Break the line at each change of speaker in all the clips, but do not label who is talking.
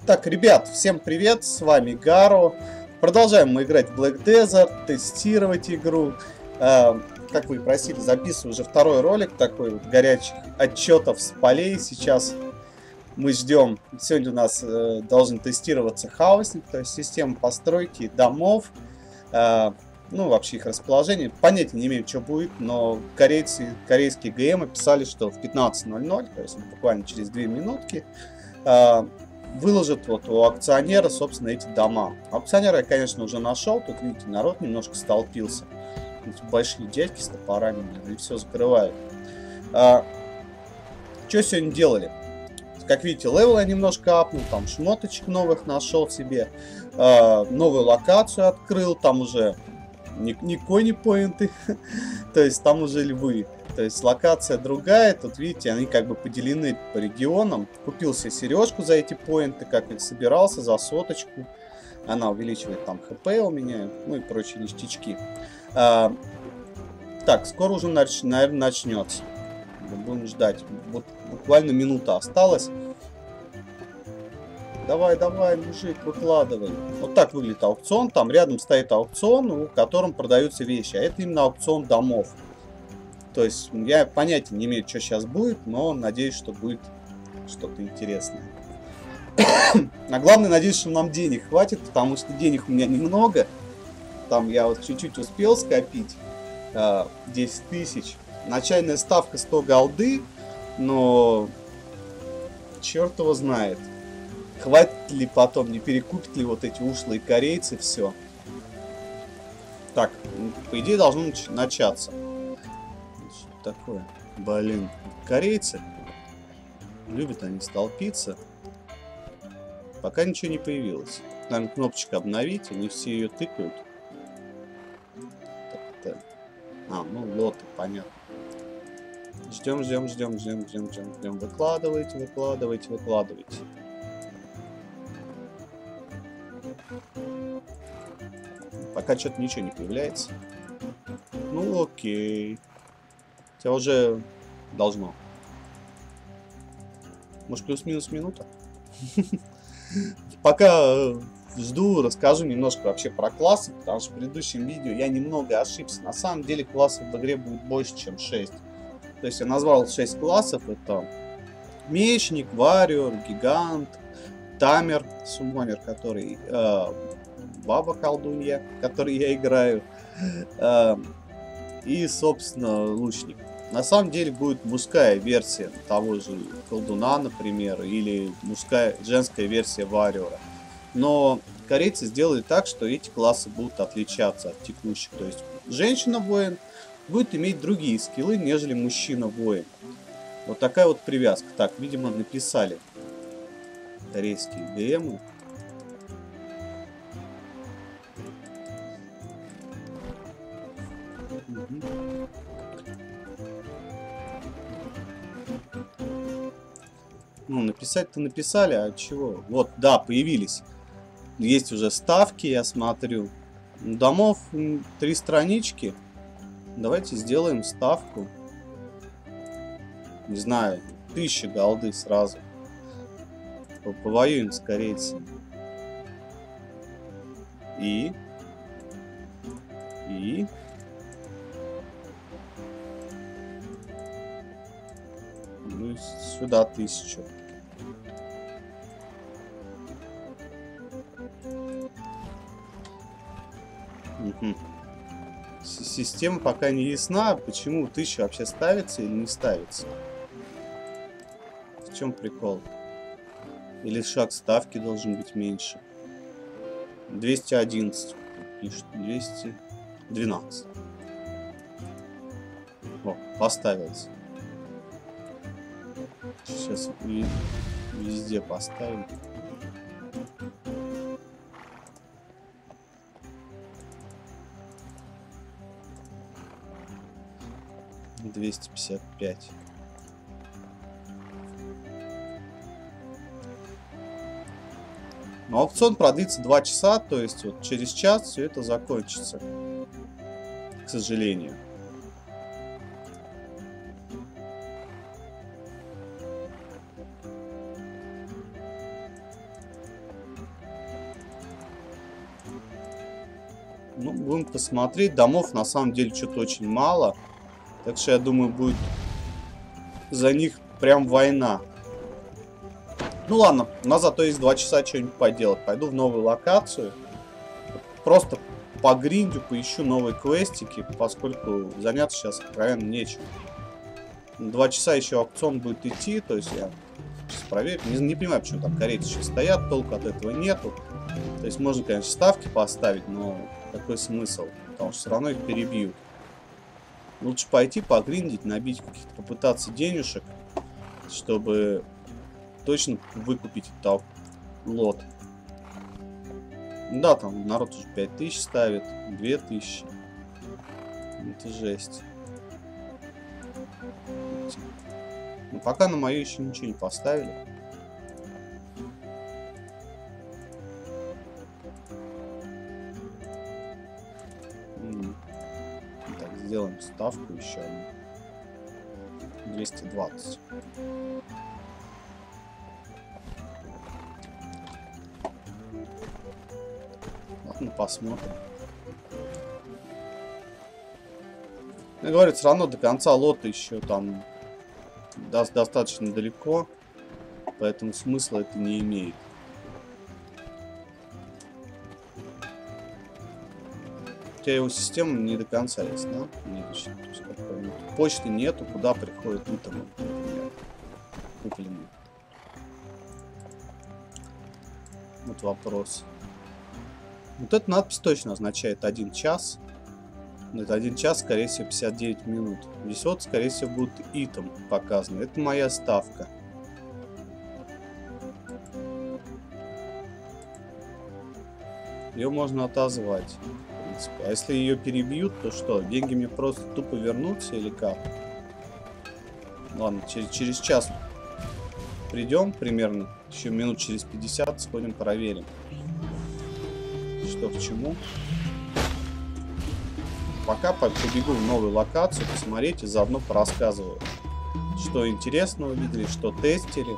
Так, ребят, всем привет, с вами Гаро. Продолжаем мы играть в Black Desert, тестировать игру. Как вы и просили, записываю уже второй ролик такой вот горячих отчетов с полей. Сейчас мы ждем, сегодня у нас должен тестироваться хаусник, то есть система постройки домов. Ну, вообще их расположение. Понятия не имею, что будет, но корейцы, корейские ГМ писали, что в 15:00, то есть буквально через 2 минутки, выложат вот у акционера, собственно, эти дома. Акционера я, конечно, уже нашел. Тут, видите, народ немножко столпился. Эти большие дядьки с топорами, и все закрывают. Что сегодня делали? Как видите, левел я немножко апнул, там шмоточек новых нашел себе. Новую локацию открыл, там уже не кони-поинты, то есть там уже львы. То есть локация другая, тут видите, они как бы поделены по регионам. Купил себе сережку за эти поинты, как и собирался, за 100. Она увеличивает там хп у меня, ну и прочие ништячки. Так, скоро уже, наверное, начнется. Будем ждать. Вот буквально минута осталась. Давай, давай, мужик, выкладывай. Вот так выглядит аукцион. Там рядом стоит аукцион, в котором продаются вещи. А это именно аукцион домов. То есть я понятия не имею, что сейчас будет, но надеюсь, что будет что-то интересное. А главное, надеюсь, что нам денег хватит, потому что денег у меня немного. Там я вот чуть-чуть успел скопить. 10 тысяч. Начальная ставка 100 голды, но черт его знает. Хватит ли потом, не перекупят ли вот эти ушлые корейцы все. Так, по идее должно начаться. Что такое? Блин, корейцы. Любят они столпиться. Пока ничего не появилось. Наверное, кнопочка обновить, они все ее тыкают. Так. Ну лоты, понятно. Ждем. Выкладывайте. Пока что-то ничего не появляется. Ну окей. Хотя уже должно. Может, плюс-минус минута? Пока жду, расскажу немножко вообще про классы, потому что в предыдущем видео я немного ошибся. На самом деле классов в игре будет больше, чем 6. То есть я назвал 6 классов. Это мечник, варьер, гигант, тамер, суммонер, который баба колдунья, который я играю, и, собственно, лучник. На самом деле будет мужская версия того же колдуна, например, или женская версия варьера. Но корейцы сделали так, что эти классы будут отличаться от текущих. То есть женщина-воин будет иметь другие скиллы, нежели мужчина-воин. Вот такая вот привязка. Так, видимо, написали корейские ДМы. Ну, написать-то написали, а чего? Вот, да, появились. Есть уже ставки, я смотрю. Домов 3 странички. Давайте сделаем ставку. Не знаю, 1000 голды сразу. Повоюем с корейцами. И? Ну, сюда 1000. Угу. Система пока не ясна, почему 1000 вообще ставится или не ставится. В чем прикол? Или шаг ставки должен быть меньше? 211 пишет, 212. О, поставился. Сейчас везде поставим. $255. Но аукцион продлится 2 часа, то есть вот через час все это закончится, к сожалению. Ну, будем посмотреть. Домов на самом деле что-то очень мало. Так что я думаю, будет за них прям война. Ну ладно, у нас зато есть 2 часа что-нибудь поделать. Пойду в новую локацию. Просто по гринду поищу новые квестики, поскольку заняться сейчас откровенно нечем. 2 часа еще аукцион будет идти, то есть я сейчас проверю. Не понимаю, почему там корейцы сейчас стоят, толку от этого нету. То есть можно, конечно, ставки поставить, но какой смысл? Потому что все равно их перебьют. Лучше пойти погриндить, набить каких-то, попытаться денежек, чтобы точно выкупить этот лот. Да, там народ уже 5000 ставит, 2000. Это жесть. Но пока на мою еще ничего не поставили. Так, сделаем ставку еще одну. 220. Ладно, посмотрим. Я говорю, все равно до конца лота еще там достаточно далеко, поэтому смысла это не имеет. Хотя его система не до конца есть, да? Почты нету, куда приходят итемы, например, купленные. Вот вопрос. Вот эта надпись точно означает 1 час. Но это 1 час, скорее всего, 59 минут. Здесь вот, скорее всего, будет итем показано. Это моя ставка. Ее можно отозвать, в принципе. А если ее перебьют, то что? Деньги мне просто тупо вернутся или как? Ладно, через час придем примерно. Еще минут через 50 сходим, проверим, что к чему. Пока побегу в новую локацию, посмотреть и заодно порассказываю, что интересного видели, что тестили.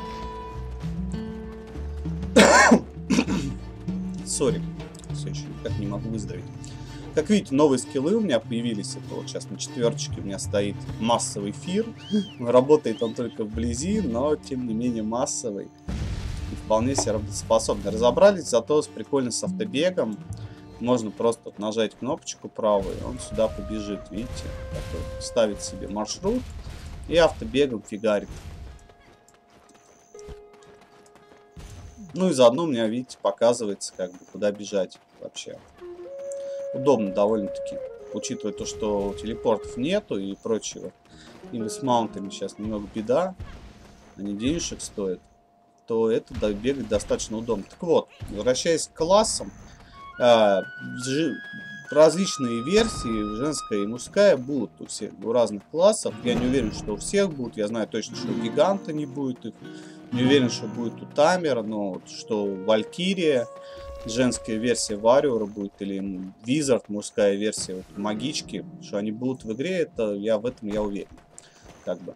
Сори, все еще никак не могу выздороветь. Как видите, новые скиллы у меня появились. Это вот сейчас на 4-чике у меня стоит массовый эфир. Работает он только вблизи, но тем не менее массовый. И вполне себе работоспособный. Разобрались, зато прикольно с автобегом. Можно просто вот нажать кнопочку правую, и он сюда побежит, видите? Такой, ставит себе маршрут и автобегом фигарит. Ну и заодно у меня, видите, показывается, как бы, куда бежать вообще. Удобно довольно-таки, учитывая то, что телепортов нету и прочего. Или с маунтами сейчас немного беда, они денежек стоят, то это бегать достаточно удобно. Так вот, возвращаясь к классам, различные версии, женская и мужская, будут у всех, у разных классов. Я не уверен, что у всех будут. Я знаю точно, что у Гиганта не будет их. Не уверен, что будет у Тамера, но что Валькирия, женская версия Варриора будет, или Визард, мужская версия вот, Магички, что они будут в игре, это в этом я уверен. Как бы.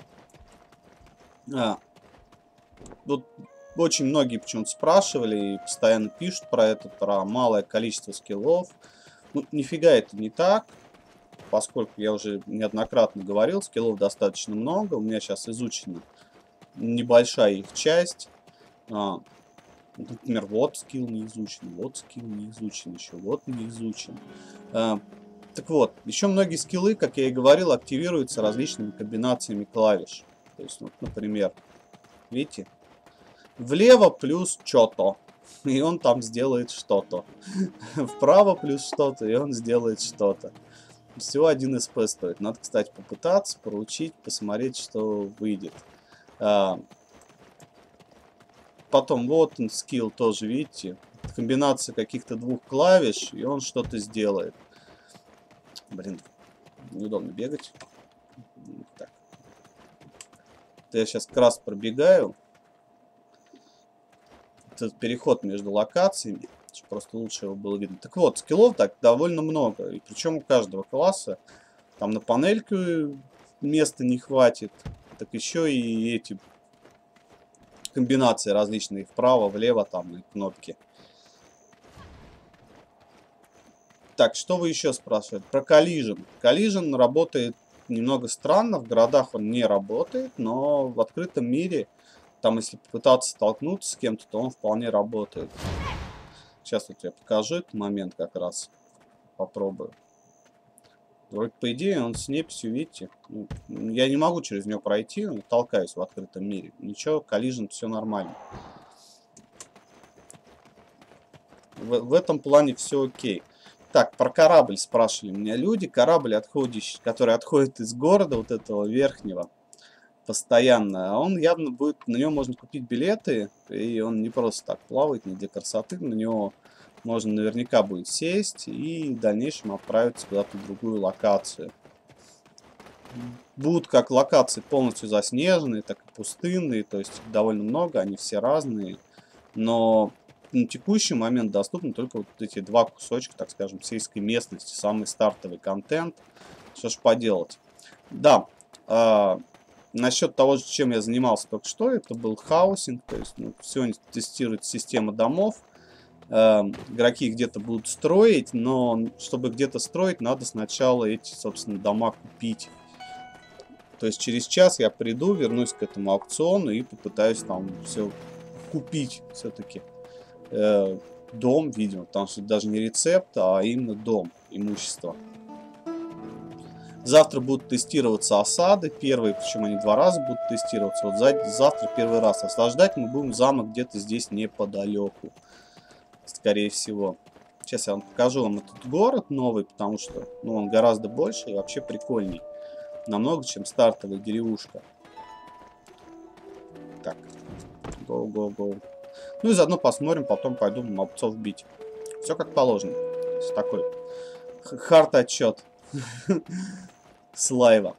Вот очень многие почему-то спрашивали и постоянно пишут про это, про малое количество скиллов. Ну, нифига это не так, поскольку я уже неоднократно говорил, скиллов достаточно много. У меня сейчас изучена небольшая их часть. Например, вот скилл не изучен, вот скилл не изучен, еще вот не изучен. Так вот, еще многие скиллы, как я и говорил, активируются различными комбинациями клавиш. То есть, вот, например, видите? Влево плюс что-то, и он там сделает что-то. Вправо плюс что-то, и он сделает что-то. Всего 1 СП стоит. Надо, кстати, попытаться, проучить, посмотреть, что выйдет. Потом вот он, скилл тоже, видите? Комбинация каких-то 2 клавиш, и он что-то сделает. Блин, неудобно бегать. Так. Я сейчас как раз пробегаю. Этот переход между локациями, просто лучше его было видно. Так вот, скиллов так довольно много, и причем у каждого класса. Там на панельку места не хватит, так еще и эти комбинации различные, вправо, влево, там и кнопки. Так, что вы еще спрашиваете? Про Collision. Collision работает немного странно. В городах он не работает, но в открытом мире, там, если попытаться столкнуться с кем-то, то он вполне работает. Сейчас вот я покажу этот момент как раз. Попробую. Вроде, по идее, он с неписью, видите? Ну, я не могу через него пройти, толкаюсь в открытом мире. Ничего, Collision, все нормально. В этом плане все окей. Так, про корабль спрашивали меня люди. Корабль, отходящий, который отходит из города, вот этого верхнего, постоянно. А он явно будет, на него можно купить билеты, и он не просто так плавает, не для красоты. На него можно наверняка будет сесть и в дальнейшем отправиться куда-то в другую локацию. Будут как локации полностью заснеженные, так и пустынные, то есть довольно много, они все разные. Но на текущий момент доступны только вот эти два кусочка, так скажем, сельской местности, самый стартовый контент. Что ж поделать. Да, насчет того, чем я занимался только что, это был хаусинг, то есть сегодня тестируется система домов. Игроки где-то будут строить, но чтобы где-то строить, надо сначала эти, собственно, дома купить. То есть через час я приду, вернусь к этому аукциону и попытаюсь там все купить все-таки. Дом, видимо, потому что даже не рецепт, а именно дом, имущество. Завтра будут тестироваться осады, первые, причем они 2 раза будут тестироваться. Вот завтра первый раз осаждать мы будем замок где-то здесь неподалеку, скорее всего. Сейчас я вам покажу вам этот город новый, потому что он гораздо больше и вообще прикольней. Намного, чем стартовая деревушка. Так, go. Ну и заодно посмотрим, потом пойду мобцов бить. Все как положено. То есть такой хард-отчет с лайва.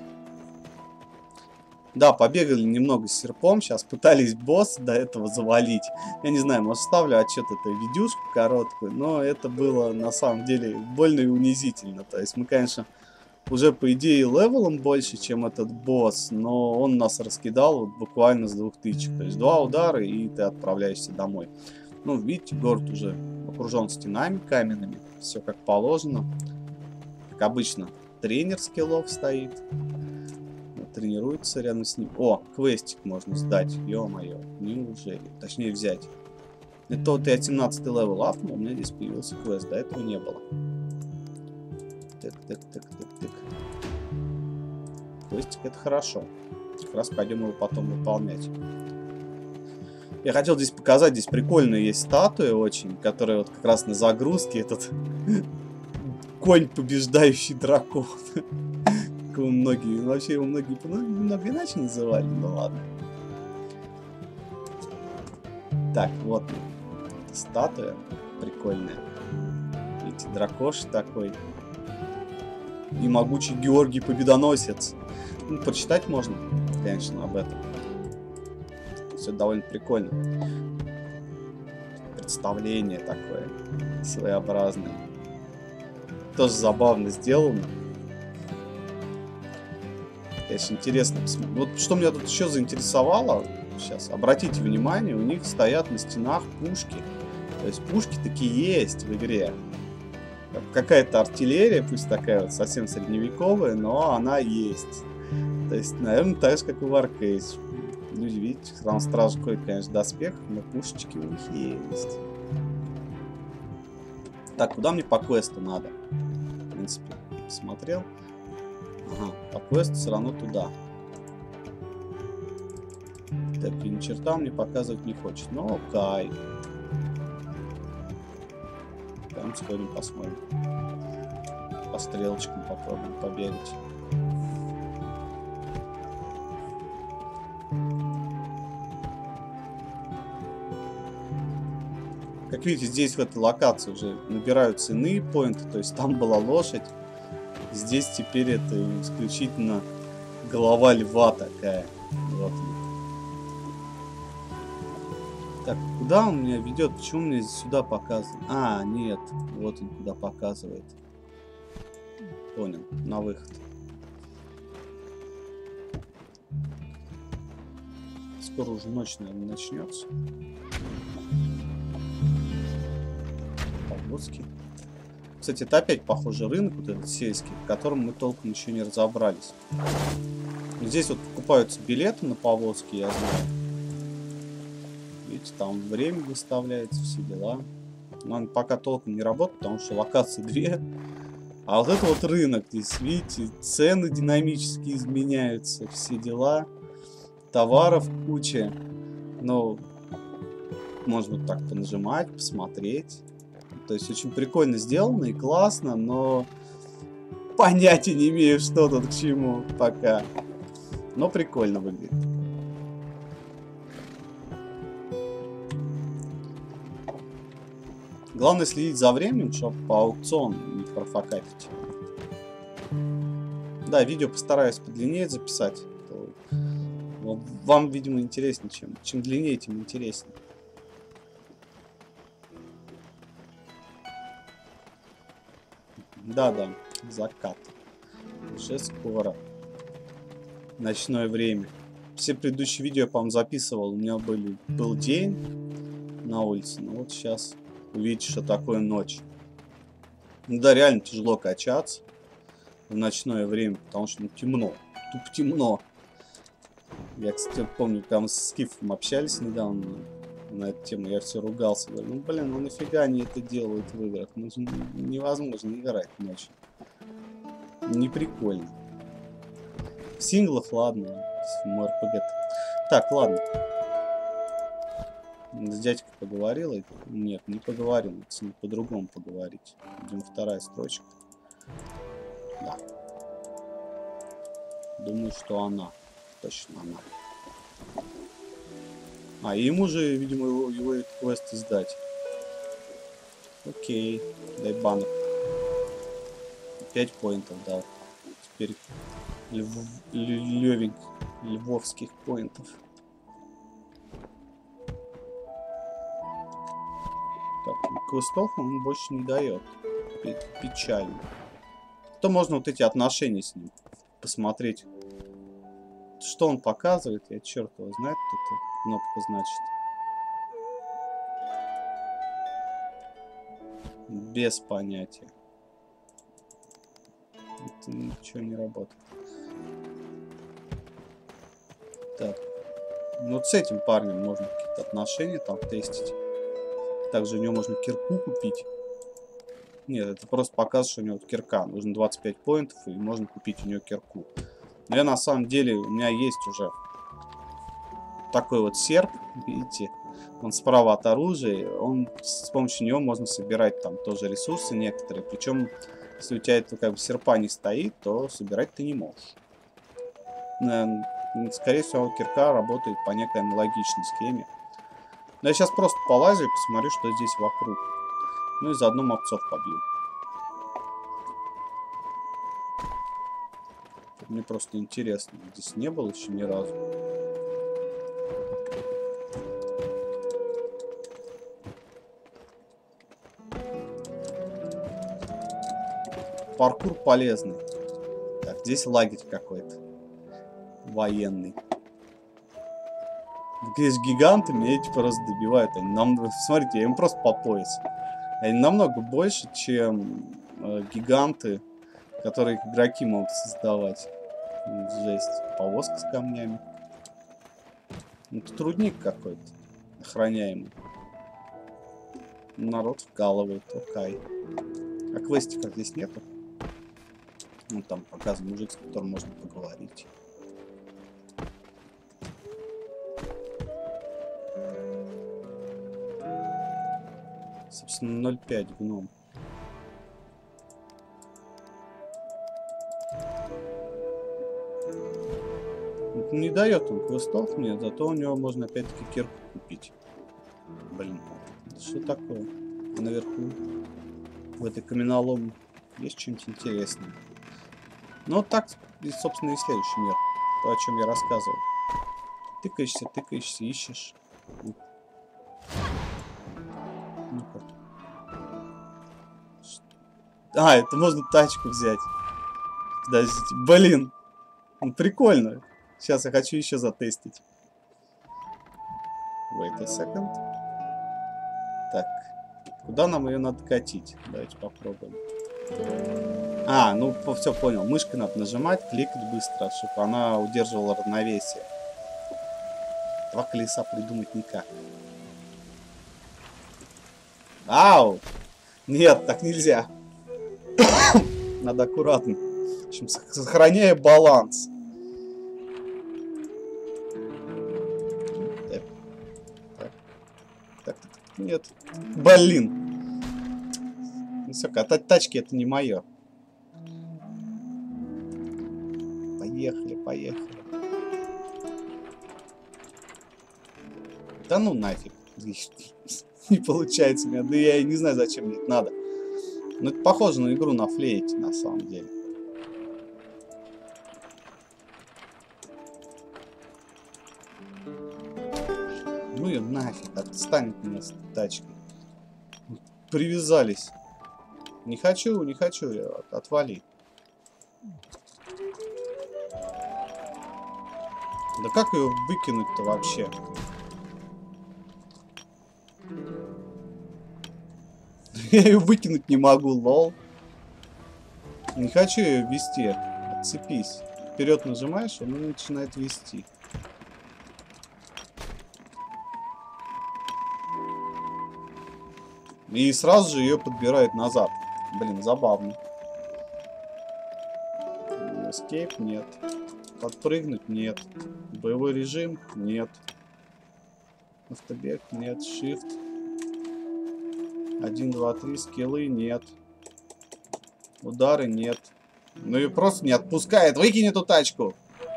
Да, побегали немного с серпом. Сейчас пытались босса до этого завалить. Я не знаю, может, вставлю отчет этой видюшку короткую, но это было на самом деле больно и унизительно. То есть мы, конечно, уже по идее левелом больше, чем этот босс, но он нас раскидал вот буквально с 2 тычек. То есть 2 удара, и ты отправляешься домой. Ну, видите, город уже окружен стенами каменными. Все как положено. Как обычно, тренер скиллов стоит. Тренируется рядом с ним. О, квестик можно сдать. Ё-моё, неужели? Точнее, взять. Это вот я 17 левел апнул, у меня здесь появился квест. До этого не было. Так. Квестик это хорошо. Как раз пойдем его потом выполнять. Я хотел здесь показать, здесь прикольные есть статуи очень, которые вот как раз на загрузке этот конь, побеждающий дракон. Многие, вообще его многие немного иначе называли, ну ладно. Так, вот статуя прикольная. Видите, дракош такой. И могучий Георгий Победоносец. Ну, прочитать можно, конечно, об этом. Все довольно прикольно. Представление такое своеобразное. Тоже забавно сделано. Конечно, интересно посмотреть. Вот что меня тут еще заинтересовало. Сейчас, обратите внимание, у них стоят на стенах пушки. То есть пушки такие есть в игре. Какая-то артиллерия, пусть такая вот совсем средневековая, но она есть. То есть, наверное, так же, как и в Warcase. Люди, видите, там сразу ходит, конечно, доспех, но пушечки у них есть. Так, куда мне по квесту надо? В принципе, посмотрел. Ага, по квесту все равно туда. Так, и ни черта мне показывать не хочет. Ну, окей. Там сходим, посмотрим. По стрелочкам попробуем побегать. Как видите, здесь в этой локации уже набираются иные поинты. То есть там была лошадь. Здесь теперь это исключительно голова льва такая. Вот. Так, куда он меня ведет? Почему мне сюда показывает? А, нет. Вот он куда показывает. Понял. На выход. Скоро уже ночь, наверное, начнется. Погодский. Кстати, это опять похоже рынок, вот этот сельский, в котором мы толком еще не разобрались. Здесь вот покупаются билеты на повозки, я знаю. Видите, там время выставляется, все дела. Но он пока толком не работает, потому что локации 2. А вот это вот рынок, здесь, видите, цены динамически изменяются, все дела. Товаров куча. Но можно вот так понажимать, посмотреть. То есть очень прикольно сделано и классно, но понятия не имею, что тут к чему пока. Но прикольно выглядит. Главное следить за временем, чтобы по аукциону не профокапить. Да, видео постараюсь подлиннее записать. Вам, видимо, интереснее, чем длиннее, тем интереснее. Да-да, закат. Уже скоро. Ночное время. Все предыдущие видео я, по-моему, записывал. У меня был день на улице. Но вот сейчас увидите, что такое ночь. Ну да, реально тяжело качаться в ночное время, потому что темно. Тупо темно. Я, кстати, помню, когда мы с Скифом общались недавно на эту тему, я все ругался. Говорю, ну блин, ну нафига они это делают в играх? Ну, невозможно играть ночью. Не прикольно. В синглах, ладно, в МРПГ. Так, ладно. С дядькой поговорила? Нет, не поговорил. С ним по-другому поговорить. Идем, вторая строчка. Да. Думаю, что она. Точно она. А, ему же, видимо, его квест сдать. Окей. Дай банок. 5 поинтов дал. Теперь львовских поинтов. Так, квестов он больше не дает. Печально. То можно вот эти отношения с ним посмотреть. Что он показывает, я черт его знает, что эта кнопка значит. Без понятия. Это ничего не работает. Так. Ну вот с этим парнем можно какие-то отношения там тестить. Также у него можно кирку купить. Нет, это просто показывает, что у него кирка. Нужно 25 поинтов, и можно купить у него кирку. Но я на самом деле, у меня есть уже такой вот серп, видите, он справа от оружия, с помощью него можно собирать там тоже ресурсы некоторые, причем, если у тебя это как бы серпа не стоит, то собирать ты не можешь. Скорее всего, кирка работает по некой аналогичной схеме. Но я сейчас просто полазю и посмотрю, что здесь вокруг. Ну и заодно мобцов побью. Мне просто интересно. Здесь не было еще ни разу. Паркур полезный. Так, здесь лагерь какой-то. Военный. Здесь гиганты, меня эти просто добивают. Смотрите, я им просто по пояс. Они намного больше, чем гиганты, которые игроки могут создавать. Жесть. Повозка с камнями. Ну, тут рудник какой-то. Охраняемый. Народ вкалывает. Окей. А квестиков здесь нету? Ну, там показан мужик, с которым можно поговорить. Собственно, 0,5 гном. Не дает он квестов мне, зато у него можно опять-таки кирку купить. Блин, что такое? А наверху, в этой каменоломне, есть что-нибудь интересное. Ну, вот так, собственно, и следующий мир. То, о чем я рассказывал. Тыкаешься, ищешь. Ну-ка. А, это можно тачку взять. Подождите. Блин. Ну, прикольно. Сейчас я хочу еще затестить. Wait a second. Так. Куда нам ее надо катить? Давайте попробуем. А, ну все понял. Мышкой надо нажимать, кликать быстро, чтобы она удерживала равновесие. Два колеса придумать никак. Ау! Нет, так нельзя. Надо аккуратно. В общем, сохраняя баланс. Так. Нет. Блин. Ну все, катать тачки это не мое. Поехали. Да ну нафиг. Не получается у меня. Да я и не знаю, зачем мне это надо. Но это похоже на игру на флейте, на самом деле. Ну и нафиг, отстань от меня с тачкой. Привязались. Не хочу, отвали. Да как ее выкинуть-то вообще? Я ее выкинуть не могу, лол. Не хочу ее вести. Отцепись. Вперед нажимаешь, она начинает вести. И сразу же ее подбирает назад. Блин, забавно. Escape нет. Подпрыгнуть нет. Боевой режим нет. Автобег нет. Shift. 1, 2, 3. Скиллы нет. Удары нет. Ну и просто не отпускает. Выкинь эту тачку.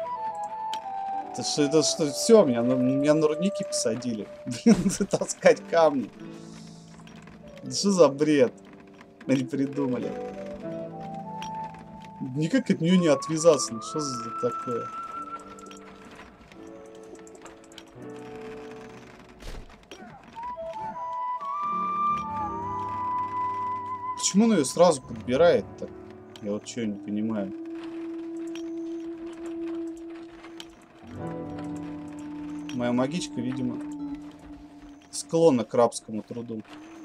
Это что, все, меня на рудники посадили. Блин, таскать камни. Что за бред? Они придумали. Никак от нее не отвязаться. Ну что за такое? Почему он ее сразу подбирает-то? Я вот чего не понимаю. Моя магичка, видимо, склонна к рабскому труду.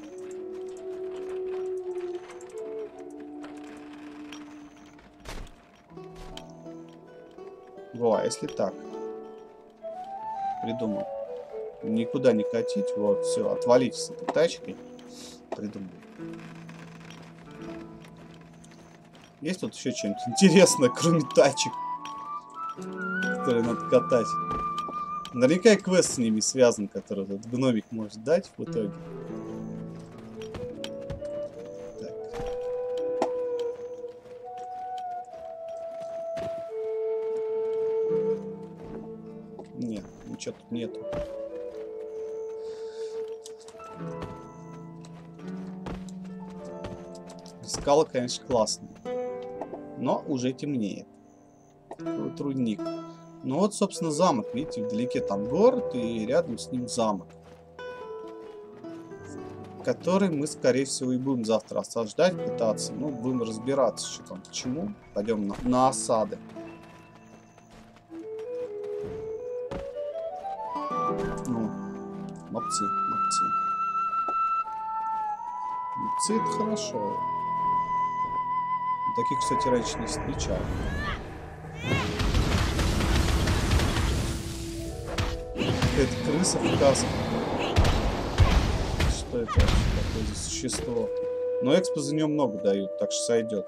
Во, а если так? Придумал. Никуда не катить. Вот, все, отвалить с этой тачкой. Придумал. Есть тут еще что-нибудь интересное, кроме тачек, которые надо катать? Наверняка и квест с ними связан, который этот гномик может дать в итоге. Так. Нет, ничего тут нету. Скала, конечно, классная. Но уже темнеет. Трудник. Ну вот, собственно, замок. Видите, вдалеке там город и рядом с ним замок. Который мы, скорее всего, и будем завтра осаждать, пытаться. Ну, будем разбираться, что там к чему. Пойдем на осады. Ну, мопцы. Мопцы это хорошо. Таких, кстати, раньше не встречал. Это крыса в каске. Что это вообще такое за существо? Но экспо за нее много дают, так что сойдет.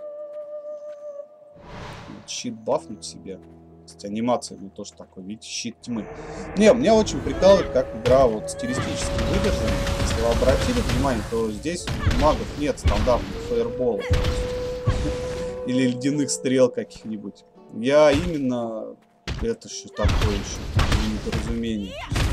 Щит бафнуть себе. Кстати, анимация, ну тоже такой, видите, щит тьмы. Не, меня очень прикалывает, как игра вот стилистически выдержана. Если вы обратили внимание, то здесь у магов нет стандартных фаерболов. Или ледяных стрел каких-нибудь. Я именно... Это что такое еще? Недоразумение.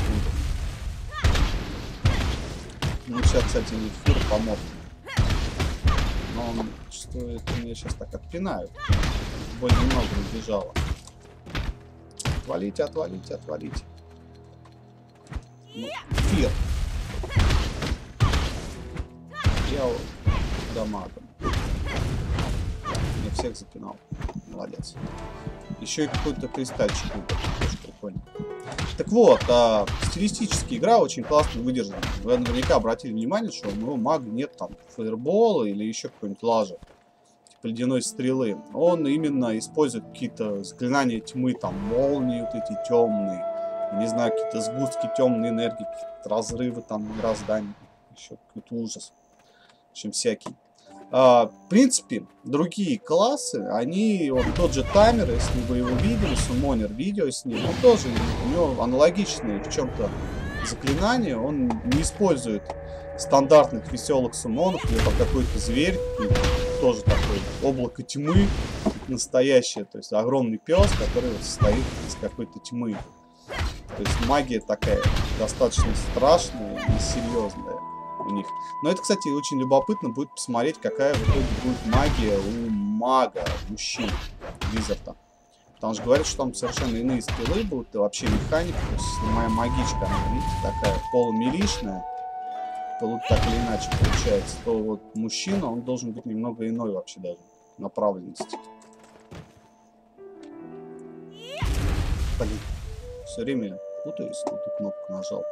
Ну, сейчас, кстати, не фур помог. Но он... Что это меня сейчас так отпинают? Боль немного набежала. Отвалите. Ну, фир. Я дамагом. Я всех запинал. Молодец. Еще и какой-то кристальчик. Тоже прикольно. Так вот, стилистически игра очень классно выдержана. Вы наверняка обратили внимание, что у моего мага нет там фаербола или еще какой-нибудь лажа. типа ледяной стрелы, он именно использует какие-то заклинания тьмы, там молнии вот эти темные, не знаю, какие-то сгустки темной энергии, какие-то разрывы там мироздания, еще какой-то ужас, в общем, всякий. В принципе, другие классы, они, вот тот же таймер, если вы его видели, суммонер, видео с ним, он тоже, у него аналогичные в чем-то заклинания, он не использует стандартных веселых суммонов, либо какой-то зверь, тоже такой облако тьмы, настоящее, то есть огромный пес, который состоит из какой-то тьмы. То есть магия такая достаточно страшная и серьезная у них. Но это, кстати, очень любопытно будет посмотреть, какая в итоге будет магия у мага, мужчин, Визарда. Потому что говорят, что там совершенно иные скиллы будут, и вообще механика. То есть, если моя магичка, она, видите, такая полумилишная, то так или иначе получается, то вот мужчина, он должен быть немного иной вообще даже направленности. Блин, все время путаюсь, тут кнопку нажал.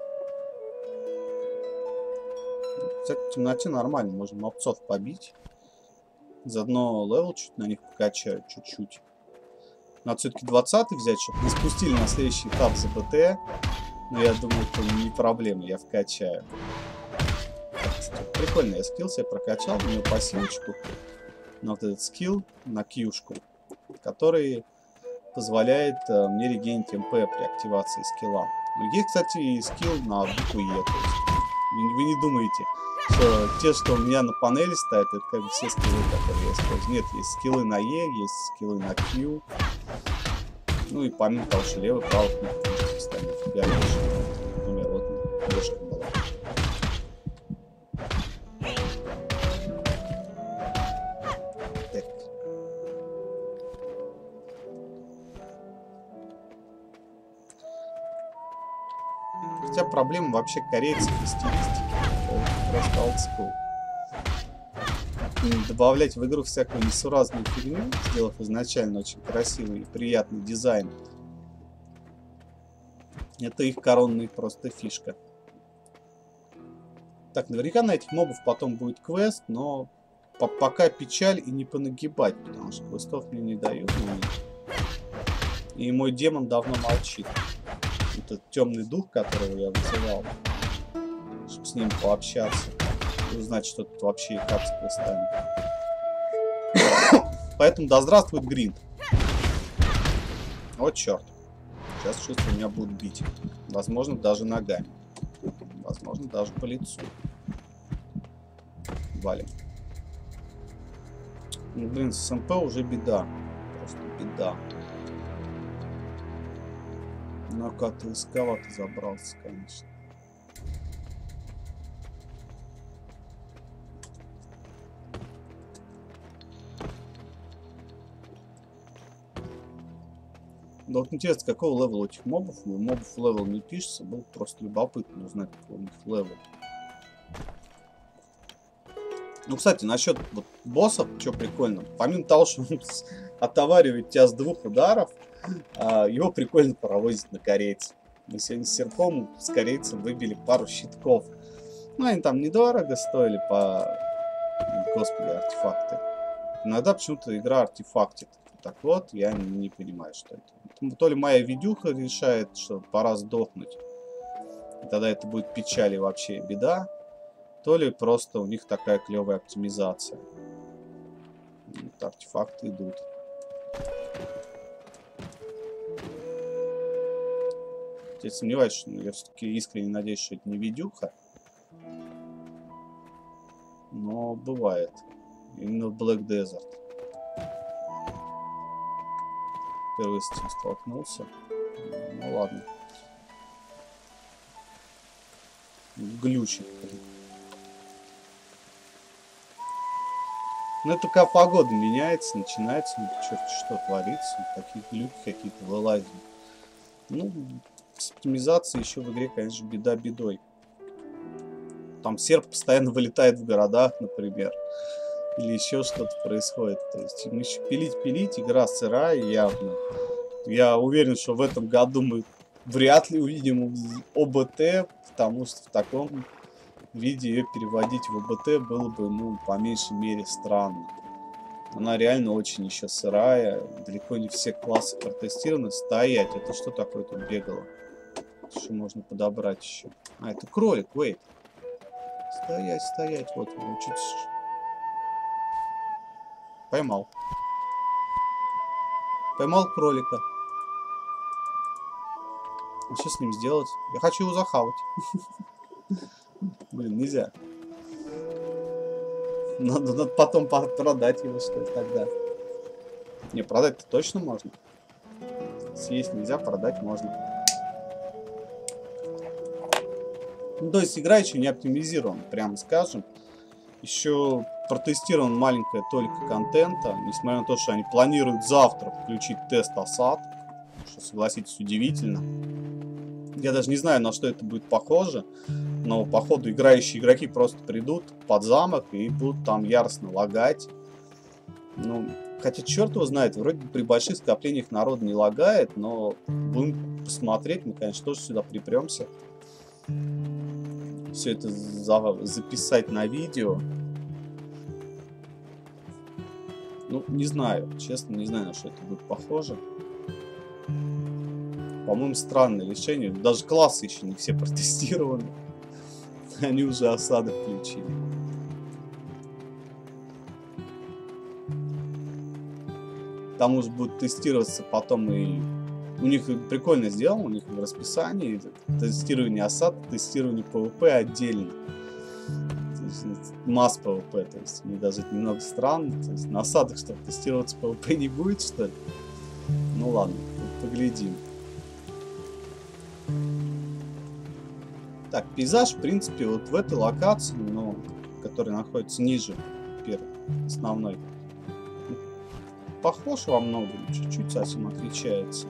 Кстати, в темноте нормально, можно мобцов побить. Заодно левел чуть на них покачаю, чуть-чуть. Надо все-таки 20-й взять, чтобы не спустили на следующий этап за БТ. Но я думаю, это не проблема, я вкачаю. Прикольно, я скилл себе прокачал, у него пассивочку. На вот этот скилл, на кьюшку, который позволяет мне регенить МП при активации скилла. Есть, кстати, и скилл на букву Е. То есть вы не думаете, что те, что у меня на панели стоят, это как бы все скиллы, которые я использую. Нет, есть скиллы на Е, есть скиллы на Q. Ну и помимо того, что левый, правый кнопка можете ставить. Я лучше, например, вот ножка была. Так. Хотя проблема вообще корейцев и стилистики. Это просто олдскул. Добавлять в игру всякую несуразную фигню, сделав изначально очень красивый и приятный дизайн, это их коронная просто фишка. Так, наверняка на этих мобов потом будет квест, но пока печаль и не понагибать, потому что квестов мне не дают. И мой демон давно молчит. Этот темный дух, которого я вызывал, чтобы с ним пообщаться и узнать, что тут вообще и как с квестами. Поэтому да здравствует Гринд. Вот черт. Сейчас чувствую, меня будут бить. Возможно, даже ногами. Возможно, даже по лицу. Валим. Ну, блин, с МП уже беда. Просто беда. Ну, как-то рисковато забрался, конечно. Да вот интересно, какого левела у этих мобов? У мобов левел не пишется, было просто любопытно узнать, какой у них левел. Ну, кстати, насчет вот боссов, что прикольно. Помимо того, что он отоваривает тебя с 2 ударов, его прикольно проводить на корейцев. Мы сегодня с Серпом с корейцем выбили пару щитков. Ну, они там недорого стоили по... Господи, артефакты. Иногда почему-то игра артефактит. Так вот, я не понимаю, что это. То ли моя видюха решает, что пора сдохнуть. И тогда это будет печаль и вообще беда. То ли просто у них такая клевая оптимизация. Вот артефакты идут. Я сомневаюсь, что я все-таки искренне надеюсь, что это не видюха. Но бывает. Именно в Black Desert. Впервые с этим столкнулся. Ну ладно. Глючит. Ну это как погода меняется, начинается, ну черт что творится. Такие глюки какие-то вылазят. Ну, с оптимизацией еще в игре, конечно, беда бедой. Там серп постоянно вылетает в городах, например. Или еще что-то происходит. То есть им еще пилить, игра сырая явно. Я уверен, что в этом году мы вряд ли увидим ОБТ, потому что в таком виде ее переводить в ОБТ было бы, ну, по меньшей мере странно. Она реально очень еще сырая. Далеко не все классы протестированы. Стоять. Это что такое тут бегало? Что можно подобрать еще? А, это кролик, wait. Стоять, стоять. Вот, чуть... Поймал. Поймал кролика. А что с ним сделать? Я хочу его захавать. Блин, нельзя. Надо потом продать его, что ли, тогда. Не, продать-то точно можно. Съесть нельзя, продать можно. Ну, то есть игра еще не оптимизирована, прямо скажем. Еще протестирован маленькая толика контента, несмотря на то, что они планируют завтра включить тест осад, что, согласитесь, удивительно. Я даже не знаю, на что это будет похоже, но походу играющие игроки просто придут под замок и будут там яростно лагать. Ну, хотя черт его знает, вроде бы при больших скоплениях народ не лагает, но будем посмотреть, мы, конечно, тоже сюда припремся. Все это записать на видео. Ну, не знаю, честно, не знаю, на что это будет похоже. По-моему, странное решение. Даже классы еще не все протестированы. Они уже осады включили. Там уже будет тестироваться потом и... У них прикольно сделано, у них в расписании тестирование осад, тестирование PvP отдельно. Масс PvP, то есть мне даже это немного странно. То есть на осадах что, тестироваться PvP не будет, что ли? Ну ладно, поглядим. Так, пейзаж, в принципе, вот в этой локации, но которая находится ниже первой, основной, похож во многом, чуть-чуть совсем отличается.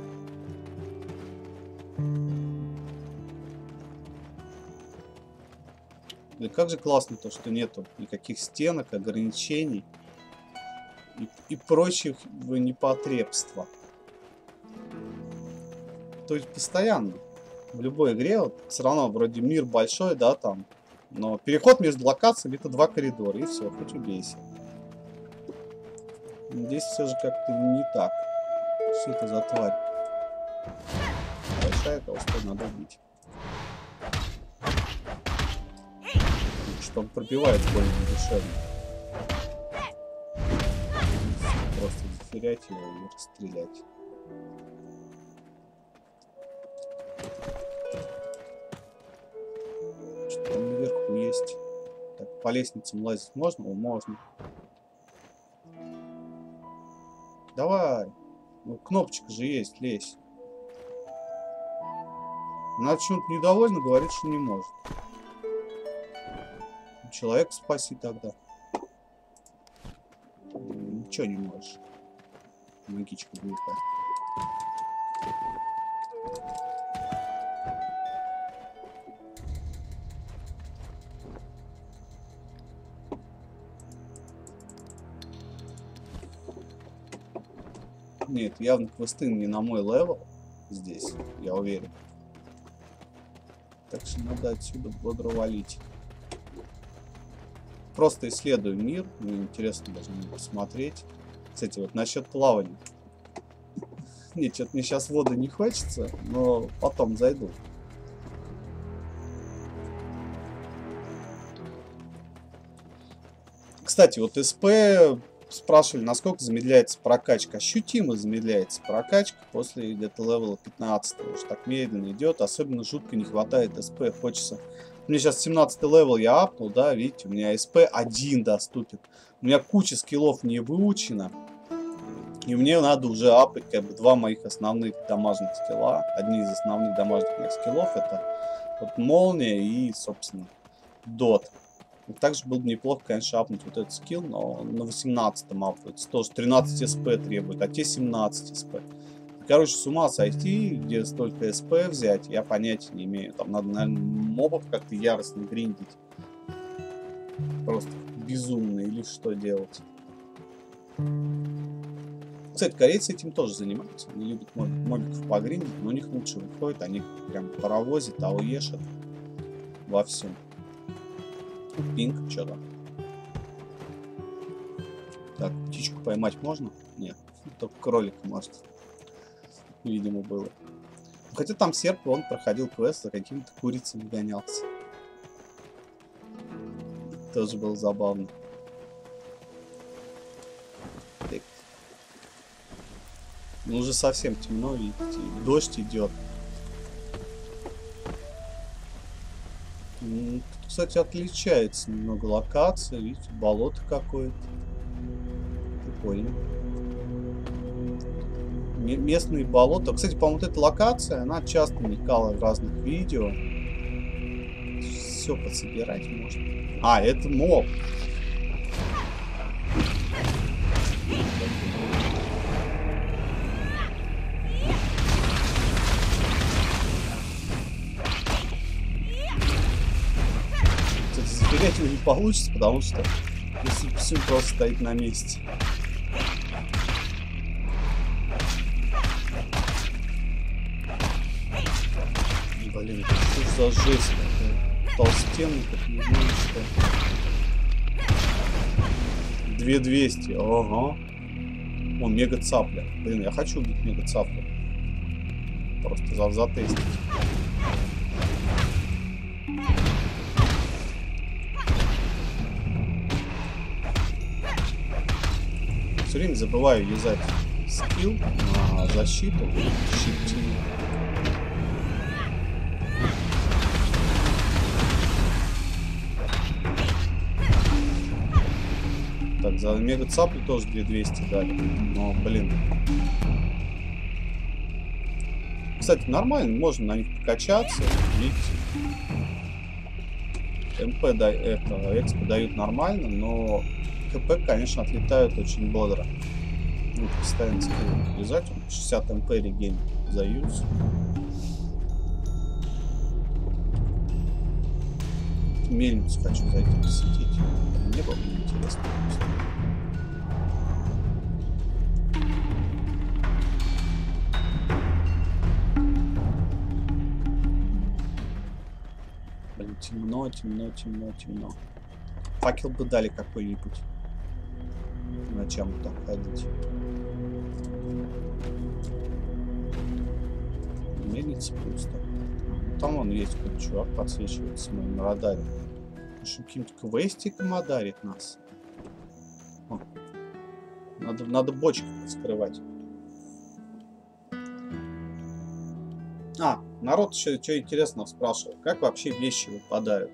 И как же классно то, что нету никаких стенок, ограничений и прочих непотребства. То есть постоянно в любой игре вот, все равно вроде мир большой, да, там, но переход между локациями это 2 коридора, и все, хоть убейся. Здесь все же как-то не так. Что это за тварь? Большая толстая, надо убить. Что он пробивает больно душевно. Просто заферять его и расстрелять. Что там наверху есть? Так, по лестницам лазить можно? О, можно. Давай. Ну, кнопочка же есть, лезь. Она почему-то недовольна, говорит, что не может. Человек спаси тогда. Ничего не можешь. Магичка глупая. Нет, явно квесты не на мой левел здесь, я уверен. Так что надо отсюда бодро валить. Просто исследую мир, мне интересно даже посмотреть. Кстати, вот насчет плавания. Нет, что-то мне сейчас в воду не хочется, но потом зайду. Кстати, вот СП спрашивали, насколько замедляется прокачка. Ощутимо замедляется прокачка после где-то левела 15, уж так медленно идет. Особенно жутко не хватает СП. Хочется... Мне сейчас 17 левел я апнул, да, видите, у меня СП 1 доступен. У меня куча скиллов не выучена. И мне надо уже апать как бы 2 моих основных дамажных скилла. Одни из основных дамажных моих скиллов это вот молния и, собственно, дот. Также было бы неплохо, конечно, апнуть вот этот скилл, но на 18-м апается. Тоже 13 СП требует, а те 17 СП. Короче, с ума сойти, где столько СП взять, я понятия не имею. Там надо, наверное, мобов как-то яростно гриндить. Просто безумно, или что делать. Кстати, корейцы этим тоже занимаются. Они любят мобиков погриндить, но у них лучше выходит. Они прям паровозят, ауешат во всем. Пинг, что там? Так, птичку поймать можно? Нет, только кролика может. Видимо, было. Хотя там серп, он проходил квест, за какими-то курицами гонялся. Тоже было забавно. Так. Ну, уже совсем темно, видите, дождь идет. Тут, кстати, отличается немного локация. Видите, болото какое-то. Прикольно. Местные болота. Кстати, по-моему, вот эта локация, она часто мелькала в разных видео. Все подсобирать можно. А, это моб. Кстати, зафигать его не получится, потому что если все просто стоит на месте. Блин, это что за жесть такая? Толстенный, как не знаю, что. 2200, ага. О, мега цапля. Блин, я хочу убить мега цаплю. Просто затестить. Все время забываю юзать скилл на защиту. Щитину. Так, за мега цаплю тоже 2200 дали. Но, блин. Кстати, нормально, можно на них покачаться. Видите? МП экспо дают нормально, но КП, конечно, отлетают очень бодро. Ну, постоянно скилл лизать. 60 МП регейн за юз. Мельницу хочу зайти посетить. Мне было бы интересно. Блин, темно, темно, темно, темно. Факел бы дали какой-нибудь. Ночам там ходить. Мельница пусто. Там вон есть какой-то чувак, подсвечивается на радаре. Может, каким-то квестиком одарит нас. О. Надо бочки скрывать. А, народ еще что интересного спрашивал. Как вообще вещи выпадают?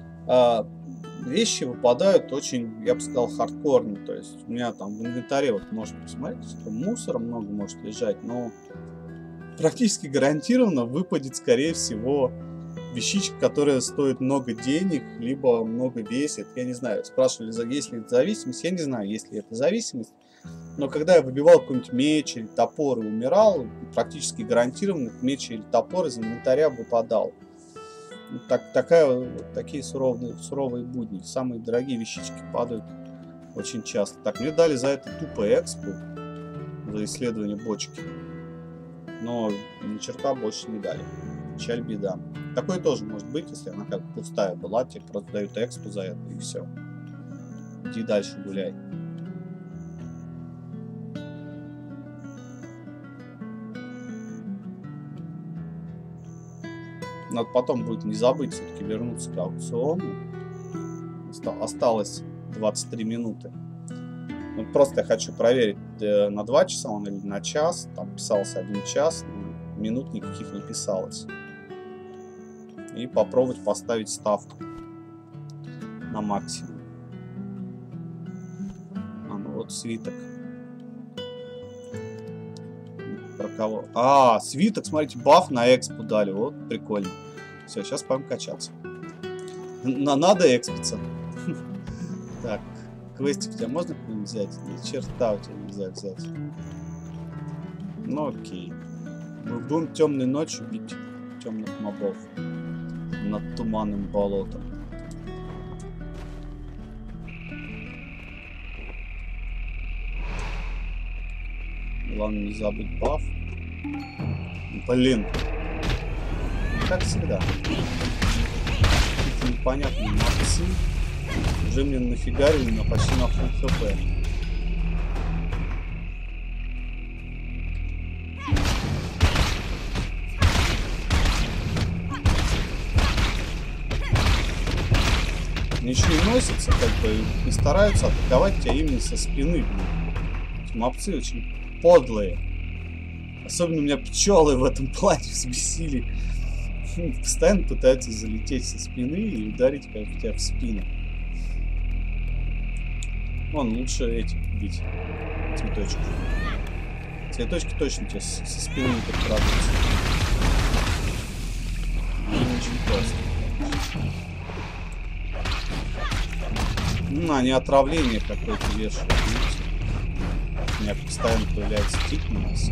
Вещи выпадают очень, я бы сказал, хардкорно. То есть у меня там в инвентаре, вот можно посмотреть, что мусора много может лежать, но практически гарантированно выпадет, скорее всего, вещичка, которая стоит много денег, либо много весит. Я не знаю, спрашивали, есть ли это зависимость. Я не знаю, есть ли это зависимость. Но когда я выбивал какой-нибудь меч или топор и умирал, практически гарантированно меч или топор из инвентаря выпадал. Такие суровые будни. Самые дорогие вещички падают очень часто. Так, мне дали за это тупо экспу, за исследование бочки. Но ни черта больше не дали. Печаль, беда. Такое тоже может быть, если она как пустая была, тебе просто дают экспу за это и все. Иди дальше гуляй. Надо потом будет не забыть все-таки вернуться к аукциону. Осталось 23 минуты. Ну, просто я хочу проверить, на 2 часа он или на час. Там писался 1 час, но минут никаких не писалось. И попробовать поставить ставку на максимум. Ну вот свиток. Про кого? А, свиток, смотрите, баф на экспу дали. Вот, прикольно. Все, сейчас пойдем качаться. Надо экспиться. Так, квестик у тебя можно какой-нибудь взять? Ни черта у тебя нельзя взять. Ну окей. Мы будем темной ночью бить темных мобов над туманным болотом. Главное не забыть баф. Блин. Как всегда. Какие-то непонятные мопсы. Уже мне нафигарили на почти на фулл хп. ничего не носятся, как бы не стараются атаковать тебя именно со спины. Эти мопсы очень подлые. Особенно меня пчелы в этом плане взбесили. Постоянно пытаются залететь со спины и ударить тебя в спину. Вон, лучше этих бить. Цветочки. Цветочки точно тебе со спины не подкрадутся. Очень классно. Ну, они отравление какое-то вешают. У меня постоянно появляется тик на нас.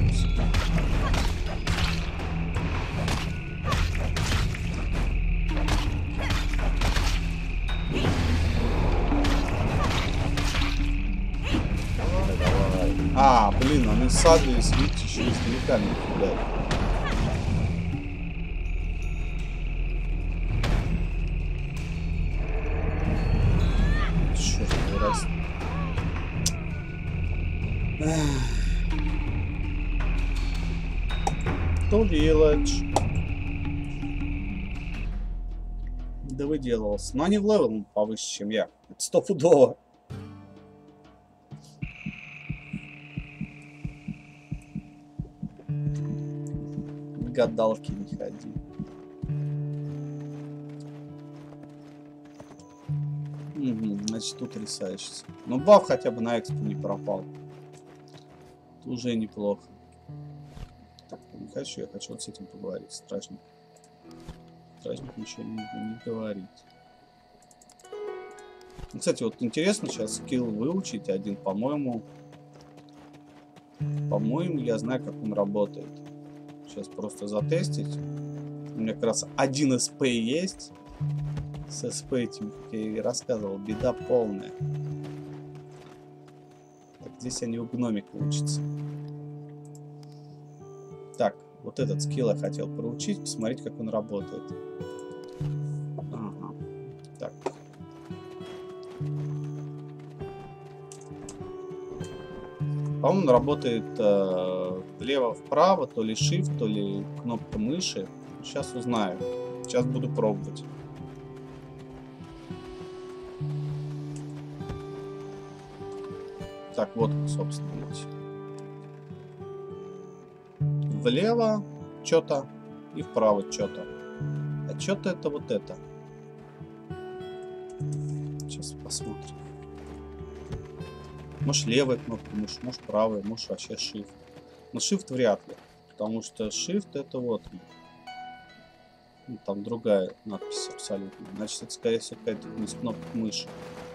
А, блин, они садились, видите, еще издалека не кидают. Черт, вырос. To village. Да выделывался. Но они в левел повыше, чем я. Это стопудово. Гадалки не ходи. Угу, значит, тут рисаешься. Но баф хотя бы на экспо не пропал. Это уже неплохо. Так, не хочу, я хочу вот с этим поговорить. Стражник. Стражник ничего не говорит. Кстати, вот интересно сейчас скилл выучить один, по-моему. По-моему, я знаю, как он работает. Сейчас просто затестить. У меня как раз один СП есть. С СП этим, как я и рассказывал, беда полная. Так, здесь они у гномика учатся. Так, вот этот скилл я хотел проучить, посмотреть, как он работает. Ага. Так. По-моему, он работает влево-вправо, то ли Shift, то ли кнопка мыши. Сейчас узнаю. Сейчас буду пробовать. Так, вот, собственно, видите. Влево что-то и вправо что-то. А что-то это вот это. Сейчас посмотрим. Может, левая кнопка мыши, может, правая, может, вообще Shift. Но Shift вряд ли. Потому что Shift это вот. Ну, там другая надпись абсолютно. Значит, это, скорее всего, какая-то не с кнопок мыши.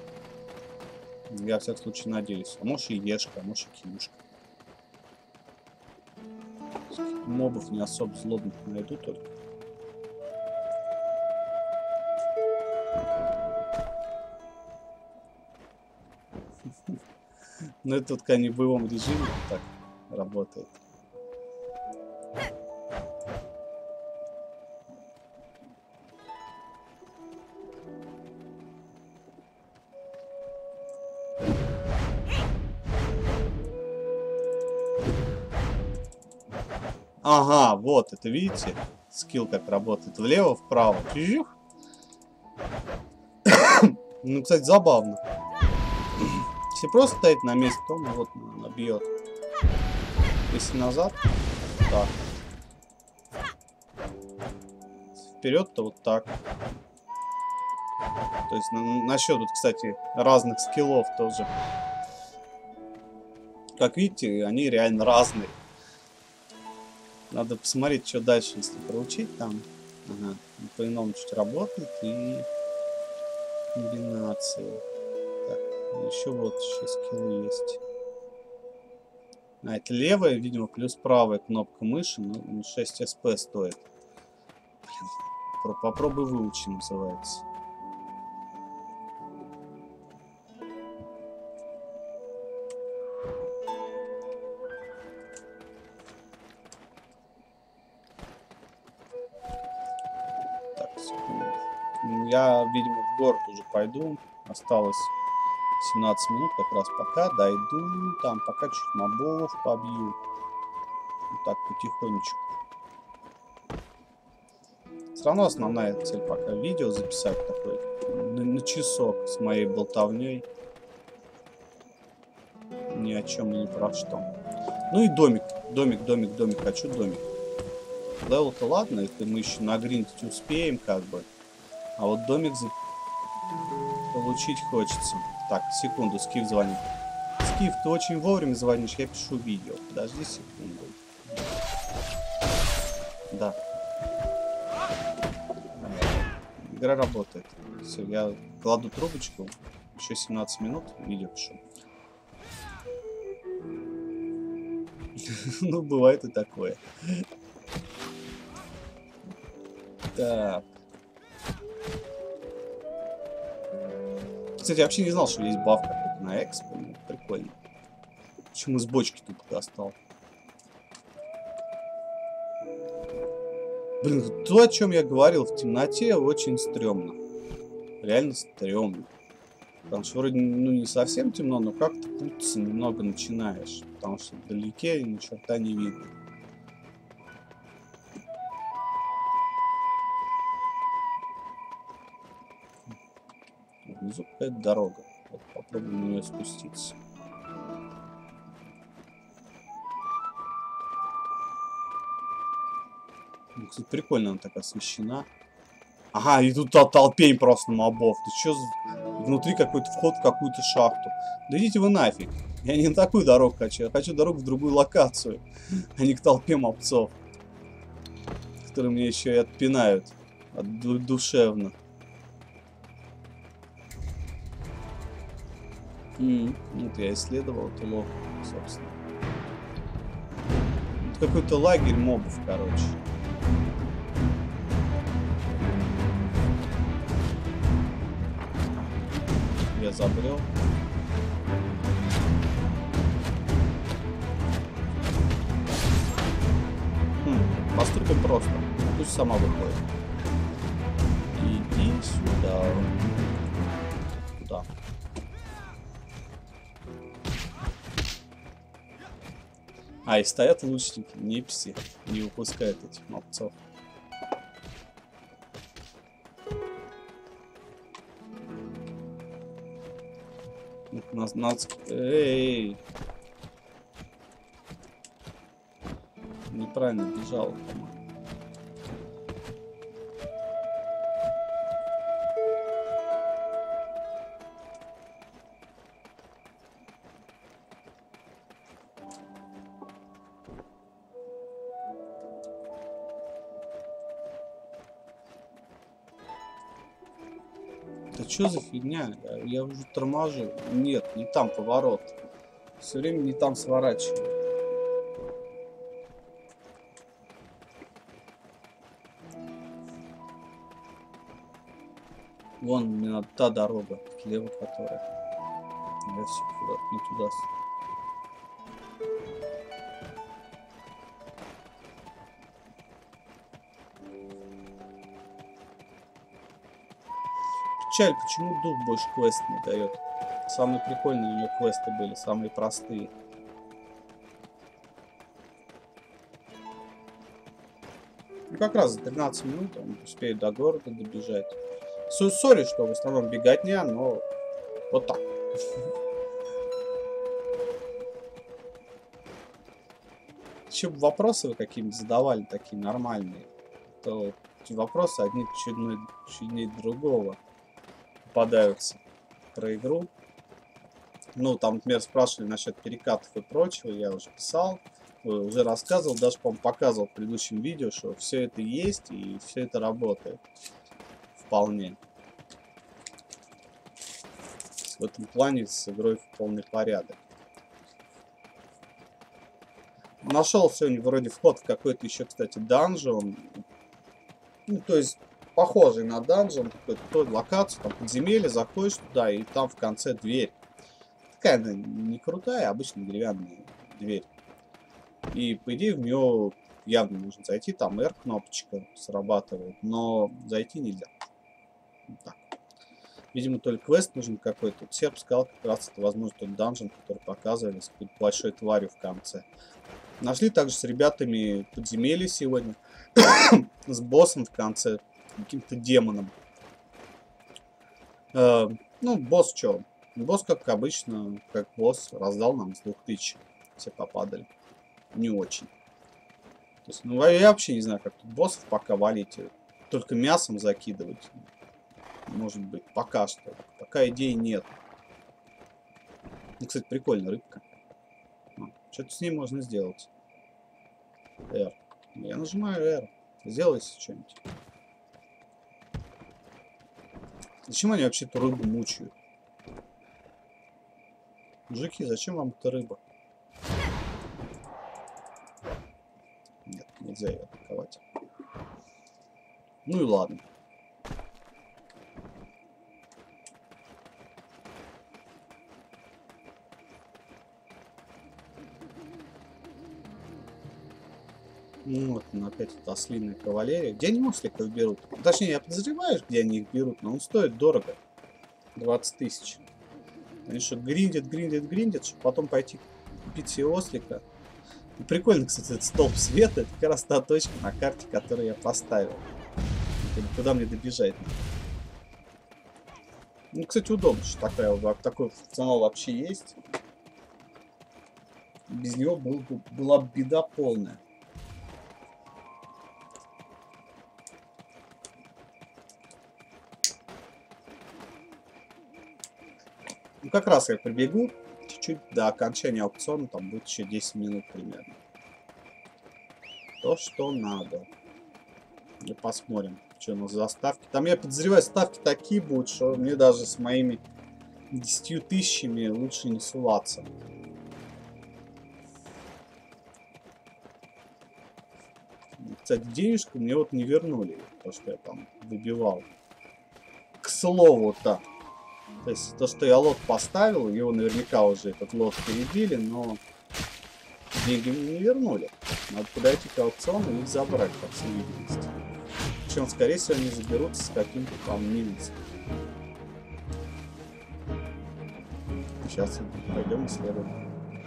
Я, в всяком случае, надеюсь. А может, и Ешка, а может, и Киюшка. Мобов не особо злобных найду только. Но это только не в боевом режиме так работает. Ага, вот, это видите? Скилл как работает. Влево-вправо. Ну, кстати, забавно. Если просто стоять на месте, то вот она бьет. Если назад, так. Вперед, то вот так. То есть насчет, вот, кстати, разных скиллов тоже. Как видите, они реально разные. Надо посмотреть, что дальше, если проучить там. Ага, по-иному чуть работает и комбинации. Так, еще вот еще скиллы есть. А, это левая, видимо, плюс правая кнопка мыши, ну, 6 СП стоит. Блин, попробуй выучи, называется. Я, видимо, в город уже пойду. Осталось 17 минут, как раз пока дойду. Там пока чуть мобов побью. Вот так, потихонечку. Все равно основная цель пока видео записать такой на часок с моей болтовней. Ни о чем и ни про что. Ну и домик. Домик. Хочу домик. Левел-то ладно, это мы еще нагриндить успеем, как бы. А вот домик получить хочется. Так, секунду, Скиф звонит. Скиф, ты очень вовремя звонишь, я пишу видео. Подожди секунду. Да. Игра работает. Все, я кладу трубочку. Еще 17 минут, видео пишу. Ну, бывает и такое. Так. Кстати, я вообще не знал, что есть баф какой-то на экспо. Ну, прикольно. Почему из бочки тут достал? Блин, то, о чем я говорил в темноте, очень стрёмно. Реально стрёмно. Потому что вроде, ну, не совсем темно, но как-то путаться немного начинаешь. Потому что вдалеке ни черта не видно. Внизу какая-то дорога. Вот попробуем на нее спуститься. Ну, кстати, прикольно она так освещена. Ага, и тут толпень просто мобов. Ты чё за... Внутри какой-то вход в какую-то шахту. Да идите вы нафиг. Я не на такую дорогу хочу. Я хочу дорогу в другую локацию. А не к толпе мобцов. Которые мне еще и отпинают. Душевно. Вот я исследовал эту лодку, собственно. Это какой-то лагерь мобов, короче. Я забрел. Поступим просто. Пусть сама выходит. Иди сюда. Куда? А, и стоят лучники, неписи. Не выпускают этих мобцов. Нас... Эй! Неправильно бежал. Да что за фигня? Я уже торможу. Нет, не там поворот. Все время не там сворачиваю. Вон, мне надо та дорога, слева которая. Я все куда-то не туда. Печаль, почему дух больше квест не дает? Самые прикольные у него квесты были, самые простые. Ну, как раз за 13 минут он успеет до города добежать. Сори, что в основном беготня, но вот так. Еще бы вопросы вы какие-нибудь задавали, такие нормальные, то эти вопросы одни чуднее другого попадаются про игру. Ну, там, например, спрашивали насчет перекатов и прочего, я уже писал, уже рассказывал, даже, по-моему, показывал в предыдущем видео, что все это есть и все это работает. Вполне. В этом плане с игрой в полный порядок. Нашел сегодня вроде вход в какой-то еще, кстати, данжон. Ну, то есть, похожий на данжон, какую-то локацию, там подземелье, заходишь туда, и там в конце дверь. Такая она не крутая, обычная деревянная дверь. И, по идее, в нее явно нужно зайти, там R-кнопочка срабатывает, но зайти нельзя. Вот так. Видимо, только квест нужен какой-то. Серб сказал, как раз это, возможно, тот данжен, который показывали с какой-то большой тварью в конце. Нашли также с ребятами подземелье сегодня. С боссом в конце. каким-то демоном. Ну, босс что? Босс, как обычно, как босс, раздал нам с 2000. Все попадали. Не очень. То есть, ну, я вообще не знаю, как тут боссов пока валить. Только мясом закидывать. Может быть, пока что. Пока идей нет. Ну, кстати, прикольная рыбка. Что-то с ней можно сделать. R. Я нажимаю R. Сделай что-нибудь. Зачем они вообще эту рыбу мучают? Мужики, зачем вам эта рыба? Нет, нельзя ее атаковать. Ну и ладно. Ну вот, опять эта ослиная кавалерия. Где они осликов берут? Точнее, я подозреваю, где они их берут, но он стоит дорого. 20 тысяч. Они что, гриндят, чтобы потом пойти купить себе ослика. И прикольно, кстати, этот столб света. Это как раз та точка на карте, которую я поставил. Куда мне добежать? Ну, кстати, удобно, что такой функционал вообще есть. Без него была бы беда полная. Ну, как раз я прибегу чуть-чуть до окончания аукциона, там будет еще 10 минут примерно. То, что надо. И посмотрим, что у нас за ставки. Там, я подозреваю, ставки такие будут, что мне даже с моими 10 тысячами лучше не суваться. Кстати, денежку мне вот не вернули, то, что я там выбивал. К слову-то. То есть, то, что я лот поставил, его наверняка уже этот лот перебили, но деньги мне не вернули. Надо подойти к аукциону и их забрать, по всей видимости. Причем, скорее всего, они заберутся с каким-то там минусом. Сейчас пойдем исследуем.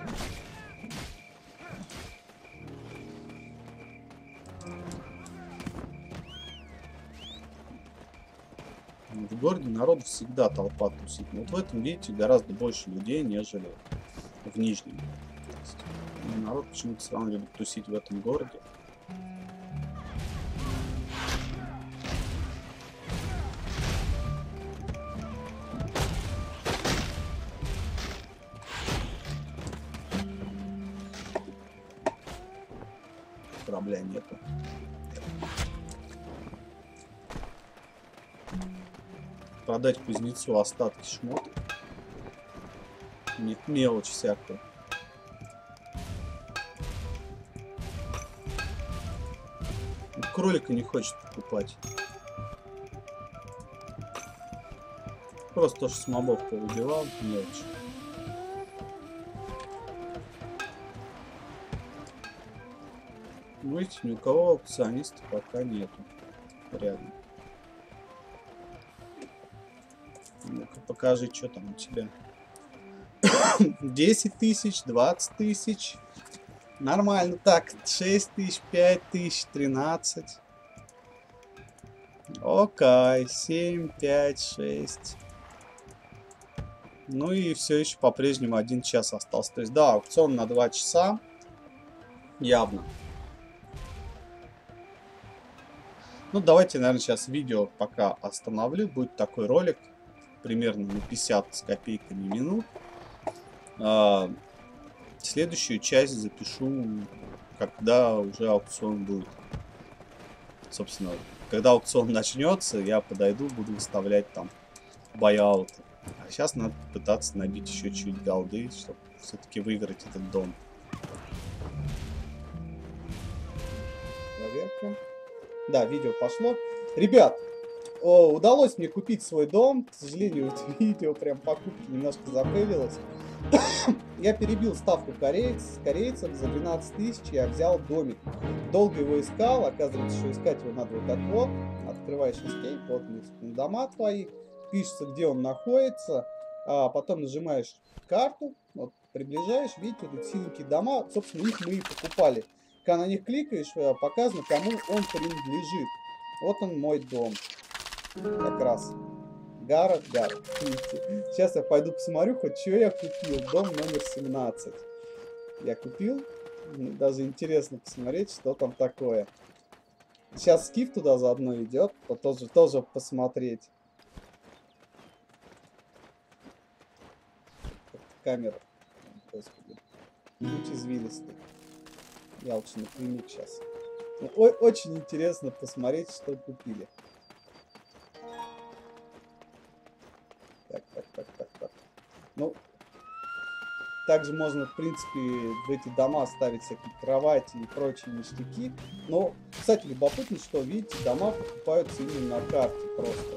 В городе народу всегда толпа тусит. Но вот в этом, видите, гораздо больше людей, нежели в Нижнем. Народ почему-то все равно любит тусить в этом городе. Проблем нету. Продать кузнецу остатки шмоток. Нет, мелочь всякую. Кролика не хочет покупать. Просто то, что с мобов повыбивал, мелочь. Ну, видите, ни у кого аукциониста пока нету. Рядом. Ну-ка, покажи, что там у тебя. 10 тысяч, 20 тысяч. Нормально. Так, 6 тысяч, 5 тысяч, 13. Окей, 7, 5, 6. Ну и все еще по-прежнему 1 час остался. То есть, да, аукцион на 2 часа. Явно. Ну, давайте, наверное, сейчас видео пока остановлю. Будет такой ролик. Примерно на 50 с копейками минут. Следующую часть запишу, когда уже аукцион будет. Собственно, когда аукцион начнется, я подойду, буду выставлять там байауты. А сейчас надо пытаться набить еще чуть голды, чтобы все-таки выиграть этот дом. Проверка. Да, видео пошло. Ребят, удалось мне купить свой дом. К сожалению, это видео прям покупки немножко запылилось. Я перебил ставку корейцев за 12 тысяч, я взял домик. Долго его искал, оказывается, что искать его надо вот так вот. Открываешь эскейп, вот дома твои, пишется, где он находится, а потом нажимаешь карту, вот, приближаешь, видите, вот эти синенькие дома, собственно, их мы и покупали. Когда на них кликаешь, показано, кому он принадлежит. Вот он, мой дом. Как раз. Гаррет. Сейчас я пойду посмотрю, хоть что я купил. Дом номер 17. Я купил. Даже интересно посмотреть, что там такое. Сейчас Скиф туда заодно идет. Тоже посмотреть. Камера. Господи. Путь извилистый. Я лучше напрямик сейчас. Очень интересно посмотреть, что купили. Так. Ну, также можно, в принципе, в эти дома ставить всякие кровати и прочие ништяки. Но, кстати, любопытно, что, видите, дома покупаются именно на карте просто.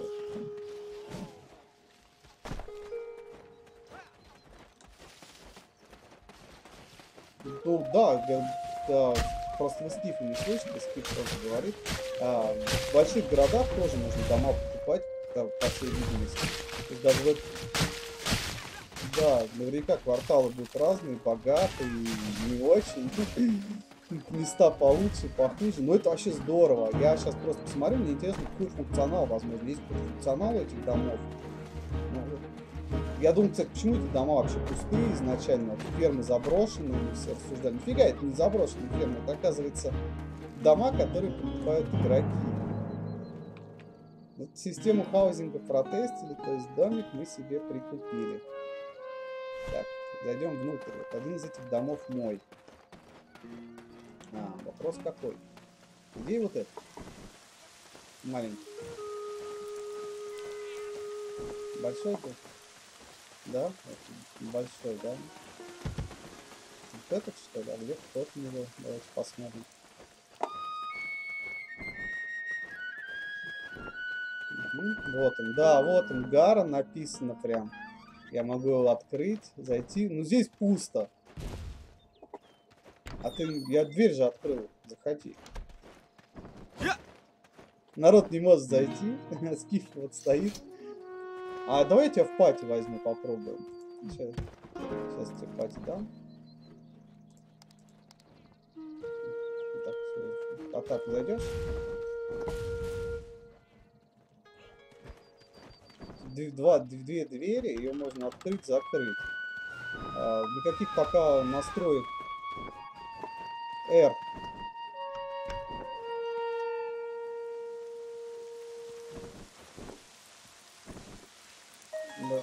Ну, да, просто вы Скифа не слышите, Скиф тоже говорит. В больших городах тоже можно дома покупать, по всей видимости. То есть даже вот, да, наверняка кварталы будут разные, богатые, не очень. Места получше, похуже. Но это вообще здорово. Я сейчас просто посмотрю, мне интересно, какой функционал, возможно, есть какой-то функционал этих домов. Я думаю, кстати, почему эти дома вообще пустые изначально? Вот фермы заброшенные, мы все рассуждали. Нифига, это не заброшенные фермы, это, оказывается, дома, которые покупают игроки. Вот систему хаузинга протестили, то есть домик мы себе прикупили. Так, зайдем внутрь. Вот один из этих домов мой. Вопрос какой? Где вот этот? Маленький. Большой-то? Да? Большой, да? Вот этот, что ли? А где вход в него? Давайте посмотрим. Вот он, да, вот он, Гара написано прям. Я могу его открыть, зайти. Ну, здесь пусто. Я дверь же открыл. Заходи. Народ не может зайти. Скиф вот стоит. Давайте я в пати возьму, попробуем. Сейчас тебе пати дам. Так, зайдешь? Две двери, ее можно открыть, закрыть. Никаких пока настроек. R. Да.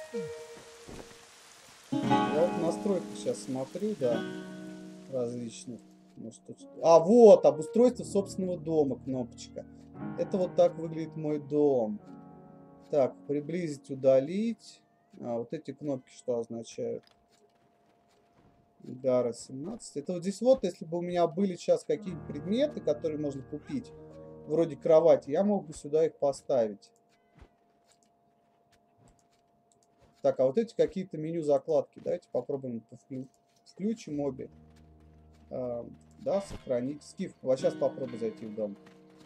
Я вот настройки сейчас смотрю, да, различных. Может, вот, обустройство собственного дома, кнопочка. Это вот так выглядит мой дом. Так, приблизить, удалить. Вот эти кнопки что означают? Гара 17. Это вот здесь вот, если бы у меня были сейчас какие-то предметы, которые можно купить, вроде кровати, я мог бы сюда их поставить. Так, а вот эти какие-то меню закладки. Давайте попробуем включим обе. Да, сохранить. Скиф, вот сейчас попробуй зайти в дом.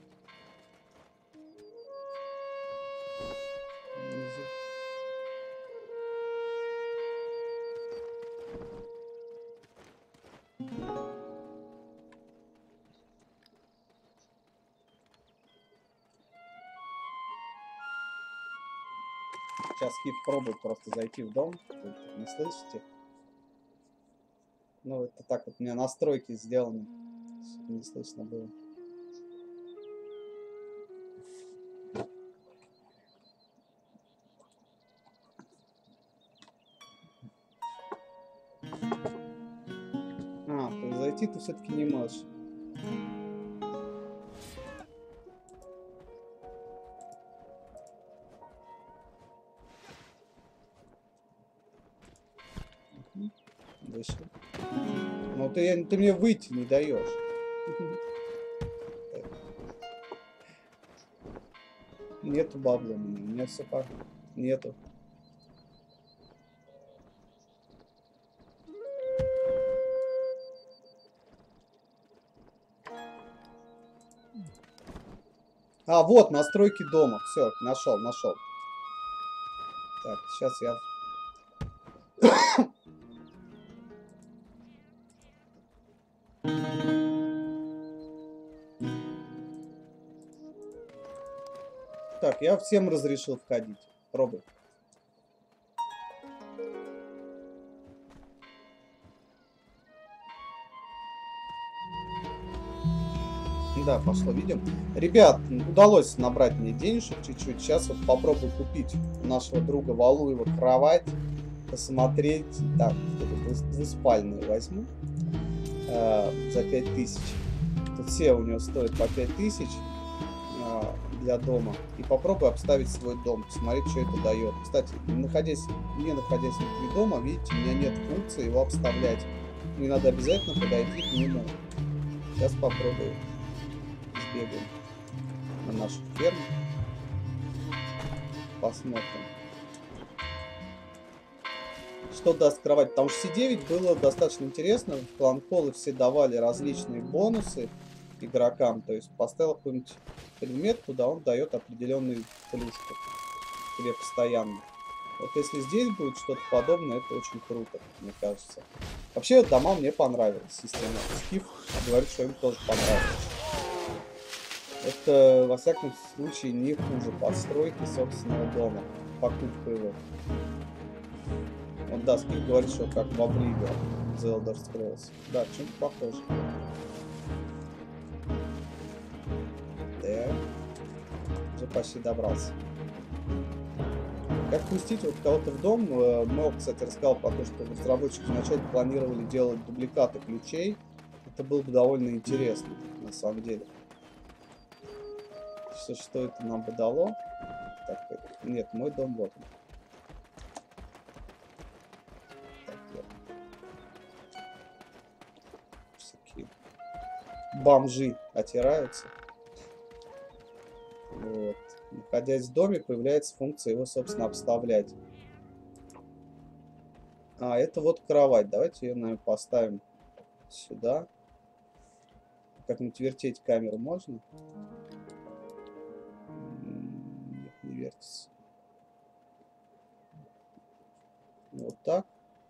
Сейчас Скиф пробует просто зайти в дом. Вы не слышите? Ну, это так вот у меня настройки сделаны, чтобы не слышно было. То есть зайти ты все-таки не можешь. Вышел. Но ты мне выйти не даешь. Нету бабла у меня все пар. Нету. Вот настройки дома. Все, нашел. Так, сейчас я... Так, я всем разрешил входить. Пробуй. Да, пошло, видим. Ребят, удалось набрать мне денежек чуть-чуть. Сейчас вот попробую купить у нашего друга Валуева кровать. Посмотреть. Так, двуспальную возьму. За 5000. Тут все у него стоят по 5000 для дома. И попробую обставить свой дом. Посмотреть, что это дает. Кстати, находясь внутри дома, видите, у меня нет функции его обставлять. Мне надо обязательно подойти к нему. Сейчас попробую. Сбегаем на нашу ферму. Посмотрим, что даст кровать. Потому что C9 было достаточно интересно. В клан-колы все давали различные бонусы игрокам. То есть поставил какой-нибудь предмет, туда он дает определенную плюшку тебе постоянно. Вот если здесь будет что-то подобное, это очень круто, мне кажется. Вообще дома мне понравилась система. Скиф говорит, что им тоже понравилось. Это, во всяком случае, не хуже постройки собственного дома, покупка его. Вот, да, Скиф говорит, что как в Oblivion, The Elder Scrolls. Да, чем-то похоже. Да. Уже почти добрался. Как пустить вот кого-то в дом? Мэл, кстати, рассказал про то, что разработчики изначально планировали делать дубликаты ключей. Это было бы довольно интересно, на самом деле. Что это нам бы дало? Так, нет, мой дом вот он. Так, вот. Всякие бомжи отираются. Вот. Находясь в доме, появляется функция его, собственно, обставлять. А, это вот кровать. Давайте ее, наверное, поставим сюда. Как-нибудь вертеть камеру можно? Нет, не вертится. Вот так.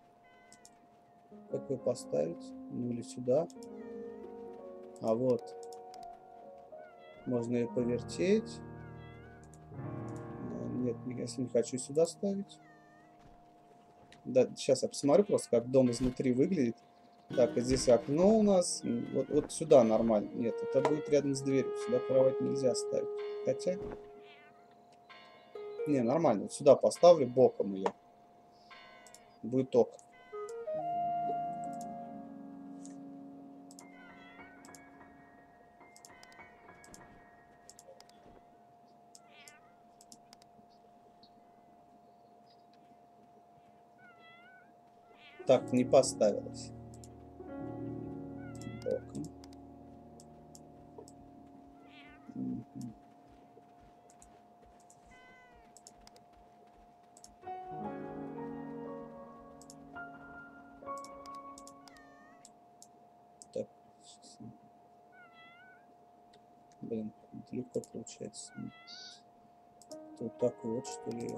Как ее поставить? Ну или сюда. А вот. Можно ее повертеть. Нет, если не хочу сюда ставить. Да, сейчас я посмотрю просто, как дом изнутри выглядит. Так, а здесь окно у нас. Вот сюда нормально. Нет, это будет рядом с дверью. Сюда кровать нельзя ставить. Хотя... Не, нормально. Вот сюда поставлю боком ее. Будет ок. Так, не поставилось. Боком. Угу. Так. Блин, далеко получается. Тут так вот, что ли.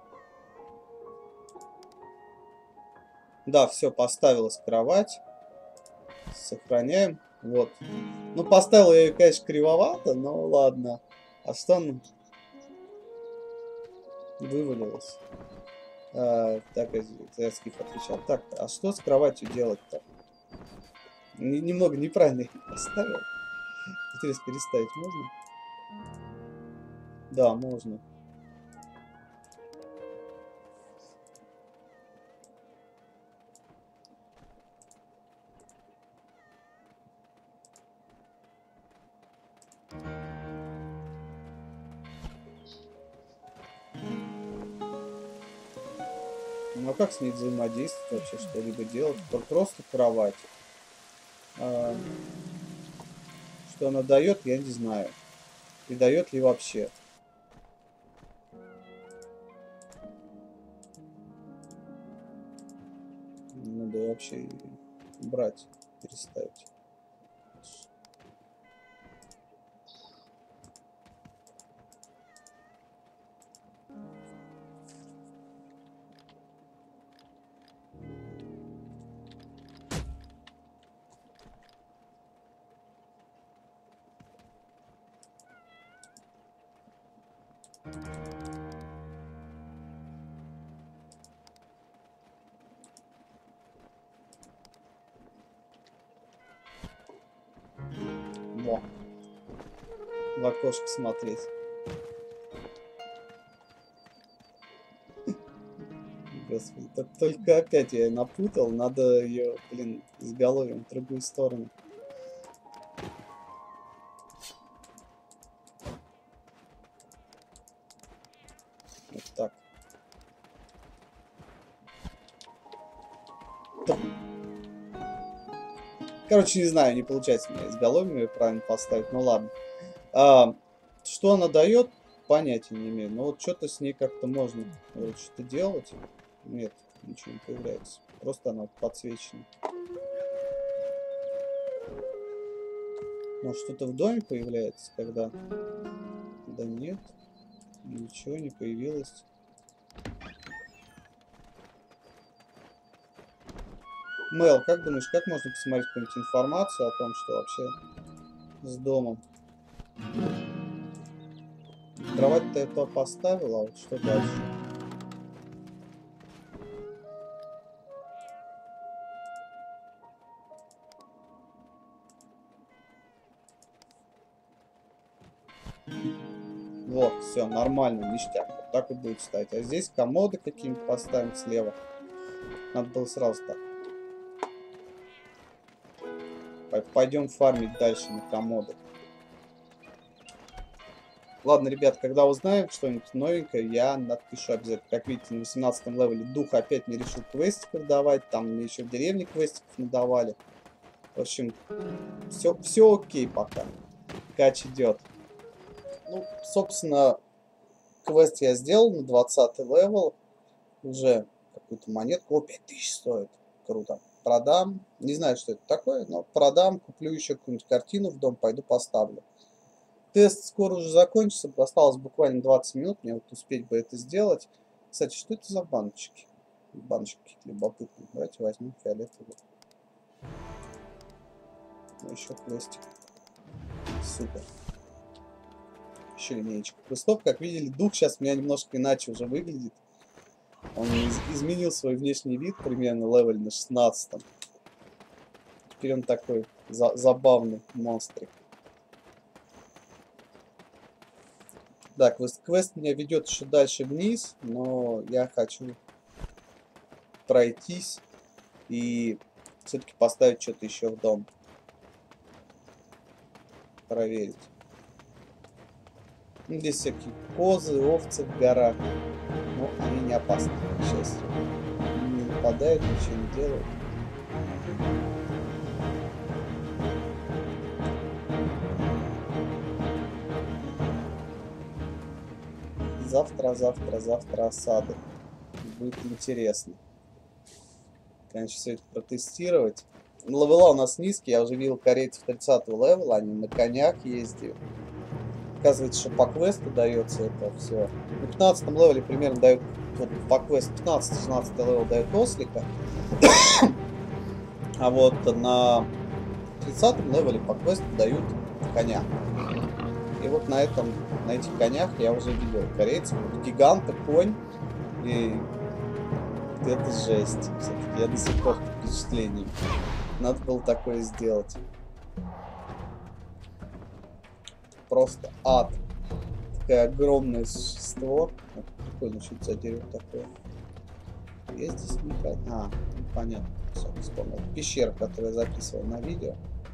Да, все, поставилась кровать. Сохраняем. Вот. Ну, поставил я ее, конечно, кривовато, но ладно. А что он вывалилось? Так, я Скиф отвечал. Так, а что с кроватью делать-то? Немного неправильно я поставил. Интересно, переставить можно? Да, можно. Ну а как с ней взаимодействовать вообще, что-либо делать? Просто кровать. Что она дает, я не знаю. И дает ли вообще. Надо вообще брать, переставить. в окошко смотреть. Господи, только опять я ее напутал. Надо ее, блин, изголовьем в другую сторону. Вот так. Короче, не знаю, не получается у меня изголовьем ее правильно поставить. Ну ладно. Что она дает, понятия не имею. Но вот что-то с ней как-то можно что-то делать. Нет, ничего не появляется. Просто она подсвечена. Может, что-то в доме появляется, когда... Да нет, ничего не появилось. Мэл, как думаешь, как можно посмотреть какую-нибудь информацию о том, что вообще с домом? Кровать-то это поставила, а вот что дальше? Вот, все, нормально, ништяк. Вот так и будет стоять. А здесь комоды какие-нибудь поставим слева. Надо было сразу так. Пойдем фармить дальше на комоды. Ладно, ребят, когда узнаем что-нибудь новенькое, я напишу обязательно. Как видите, на 18 левеле дух опять не решил квестиков давать. Там мне еще в деревне квестиков надавали. В общем, все окей пока. Кач идет. Ну, собственно, квест я сделал на 20 левел. Уже какую-то монетку. О, 5000 стоит. Круто. Продам. Не знаю, что это такое, но продам. Куплю еще какую-нибудь картину в дом, пойду поставлю. Тест скоро уже закончится. Осталось буквально 20 минут. Мне вот успеть бы это сделать. Кстати, что это за баночки? Баночки какие-то любопытные. Давайте возьмем фиолетовый. Ну, еще квестик. Супер. Еще линеечка квестов. Как видели, дух сейчас у меня немножко иначе уже выглядит. Он изменил свой внешний вид примерно левель на 16. Теперь он такой забавный монстрик. Да, квест меня ведет еще дальше вниз, но я хочу пройтись и все-таки поставить что-то еще в дом. Проверить. Здесь всякие козы, овцы в горах. Но они не опасны, к счастью. Они не нападают, ничего не делают. Завтра осады. Будет интересно. Конечно, все это протестировать. Левела у нас низкий, я уже видел корейцев 30-го левела, они на конях ездят. Оказывается, что по квесту дается это все. На 15-м левеле примерно дают, вот по квесту 15-16 левел дают ослика. А вот на 30-м левеле по квесту дают коня. И вот на этих конях я уже видел корейцев. Вот гиганты, конь. И это жесть. Все-таки я до сих пор под впечатлением. Надо было такое сделать. Просто ад. Такое огромное существо. Прикольно, что это за дерево такое. Есть здесь непонятно. Непонятно. Все, вспомнил. Пещера, которую я записывал на видео.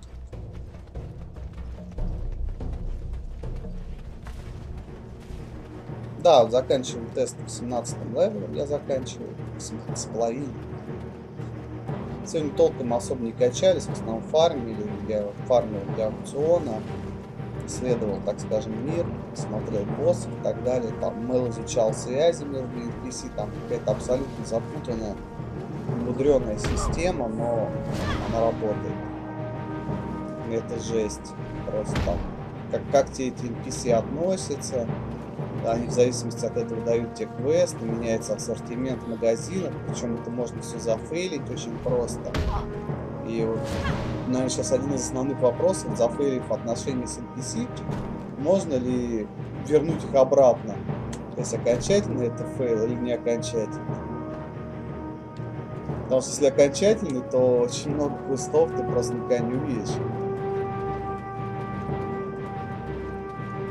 Да, заканчиваем тест в 17-м левеле. Я заканчиваю 17,5. Сегодня толком особо не качались, в основном фармили. Я фармил для аукциона, исследовал, так скажем, мир, смотрел боссов и так далее. Там Мэл изучал связи между NPC, там какая-то абсолютно запутанная, мудреная система, но она работает. Это жесть. Просто там, как те эти NPC относятся. Они в зависимости от этого дают тебе квесты, меняется ассортимент магазинов, причем это можно все зафейлить очень просто. И вот, наверное, сейчас один из основных вопросов, зафейлив отношения с NPC, можно ли вернуть их обратно? То есть окончательно это фейл или не окончательно? Потому что если окончательный, то очень много квестов ты просто никогда не увидишь.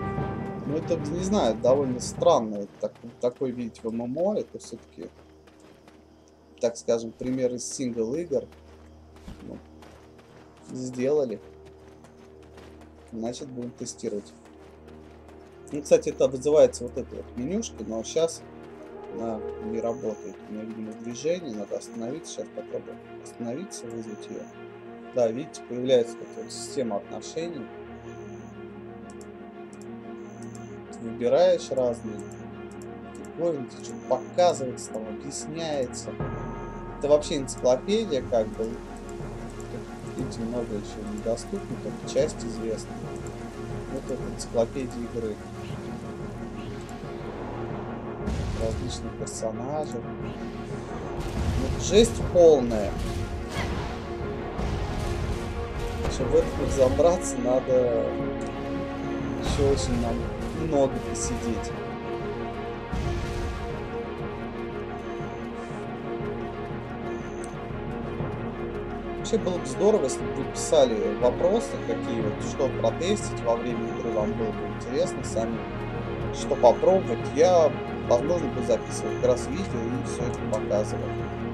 это, не знаю, довольно странно такой видеть в ММО. Это все-таки, так скажем, пример из сингл-игр. Ну, сделали. Значит, будем тестировать. Ну, кстати, это вызывается вот этой вот менюшкой, но сейчас она не работает. У меня, видимо, движение, надо остановиться. Сейчас попробуем остановиться, вызвать ее. Да, видите, появляется вот система отношений. Выбираешь разные. Прикольно, что-то показывается, там объясняется. Это вообще энциклопедия, как бы. Тут, видите, много еще недоступно, только часть известна. Вот это энциклопедия игры. Различных персонажей. Вот жесть полная. Чтобы в этом разобраться, надо еще очень много посидеть. Вообще было бы здорово, если бы вы писали вопросы, какие вот, что протестить во время игры, вам было бы интересно сами, что попробовать. Я, возможно, бы записывал как раз видео и все это показывал.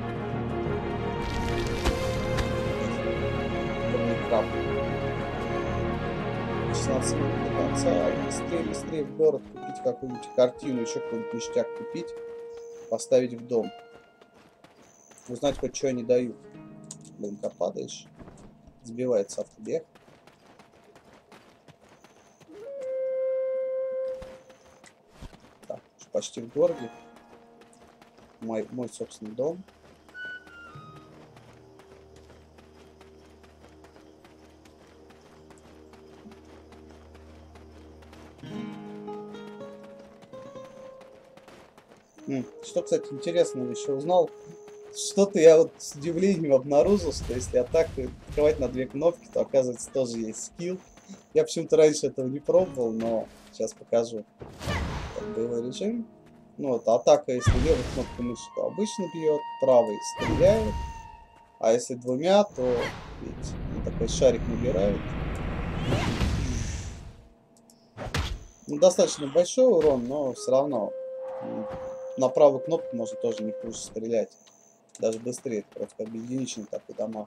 16 минут до конца. Быстрее в город купить какую-нибудь картину, еще какой-нибудь ништяк купить, поставить в дом. Узнать хоть что они дают. Блин, падаешь, сбивается автобег. Так, почти в городе. Мой собственный дом. Что, кстати, интересного еще узнал. Что-то я вот с удивлением обнаружил, что если открывать на две кнопки, то оказывается тоже есть скилл. Я почему-то раньше этого не пробовал, но сейчас покажу. Так, боевой режим. Ну вот, атака, если левой кнопкой мыши, то обычно бьет, правой стреляет. А если двумя, то, видите, такой шарик набирает. Ну, достаточно большой урон, но все равно на правую кнопку можно тоже не хуже стрелять. Даже быстрее, просто как бы единичный такой дамаг.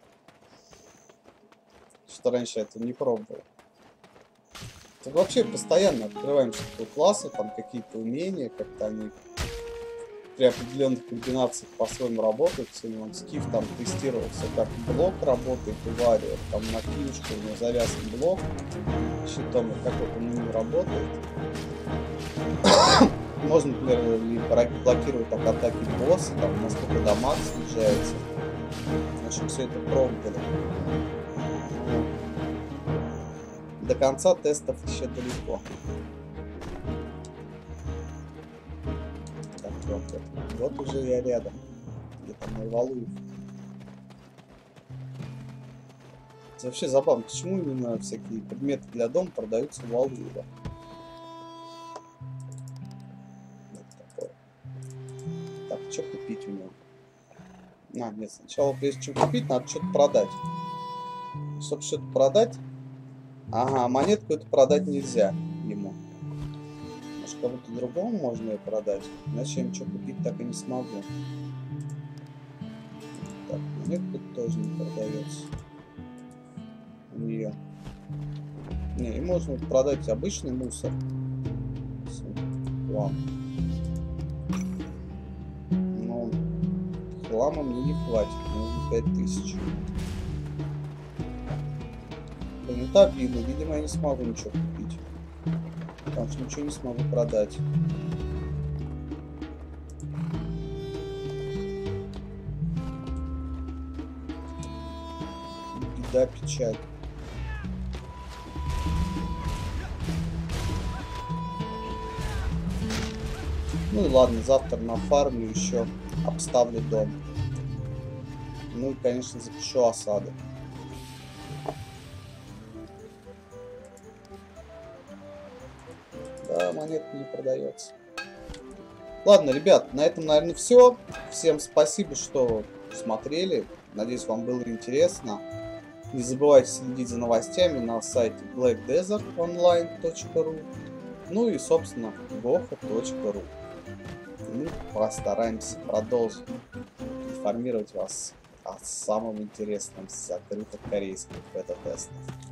Что раньше я этого не пробовал. Это вообще постоянно открываем что-то классы, там какие-то умения, как-то они при определенных комбинациях по-своему работают. Сегодня он скиф там тестировался, как блок работает у Варио, там на книжку у него завязан блок щитом, и как вот он не работает. Можно, например, блокировать так атаки босса, там насколько дамаг снижается. В общем, все это пробовали. До конца тестов еще далеко. Так, вот уже я рядом. Где-то мой Валуев. Это вообще забавно, почему именно всякие предметы для дома продаются в Валуева. Так, что купить у него? Нет, сначала, прежде чем купить, надо что-то продать. Чтобы что-то продать... Ага, монетку эту продать нельзя ему. Может, кому-то другому можно ее продать? Иначе я ничего купить так и не смогу. Так, монетка тоже не продается. У нее. Не, и можно продать обычный мусор. Хлам. Но хлама мне не хватит, нужно 5000. Блин, это обидно, видимо, я не смогу ничего купить. Потому что ничего не смогу продать. Беда, печаль. Ну и ладно, завтра на фарме еще обставлю дом. Ну и, конечно, запишу осады. Да, монетка не продается. Ладно, ребят, на этом, наверное, все. Всем спасибо, что смотрели. Надеюсь, вам было интересно. Не забывайте следить за новостями на сайте blackdesertonline.ru. Ну и, собственно, goho.ru. Мы постараемся продолжить информировать вас о самом интересном с закрытых корейских бета-тестов.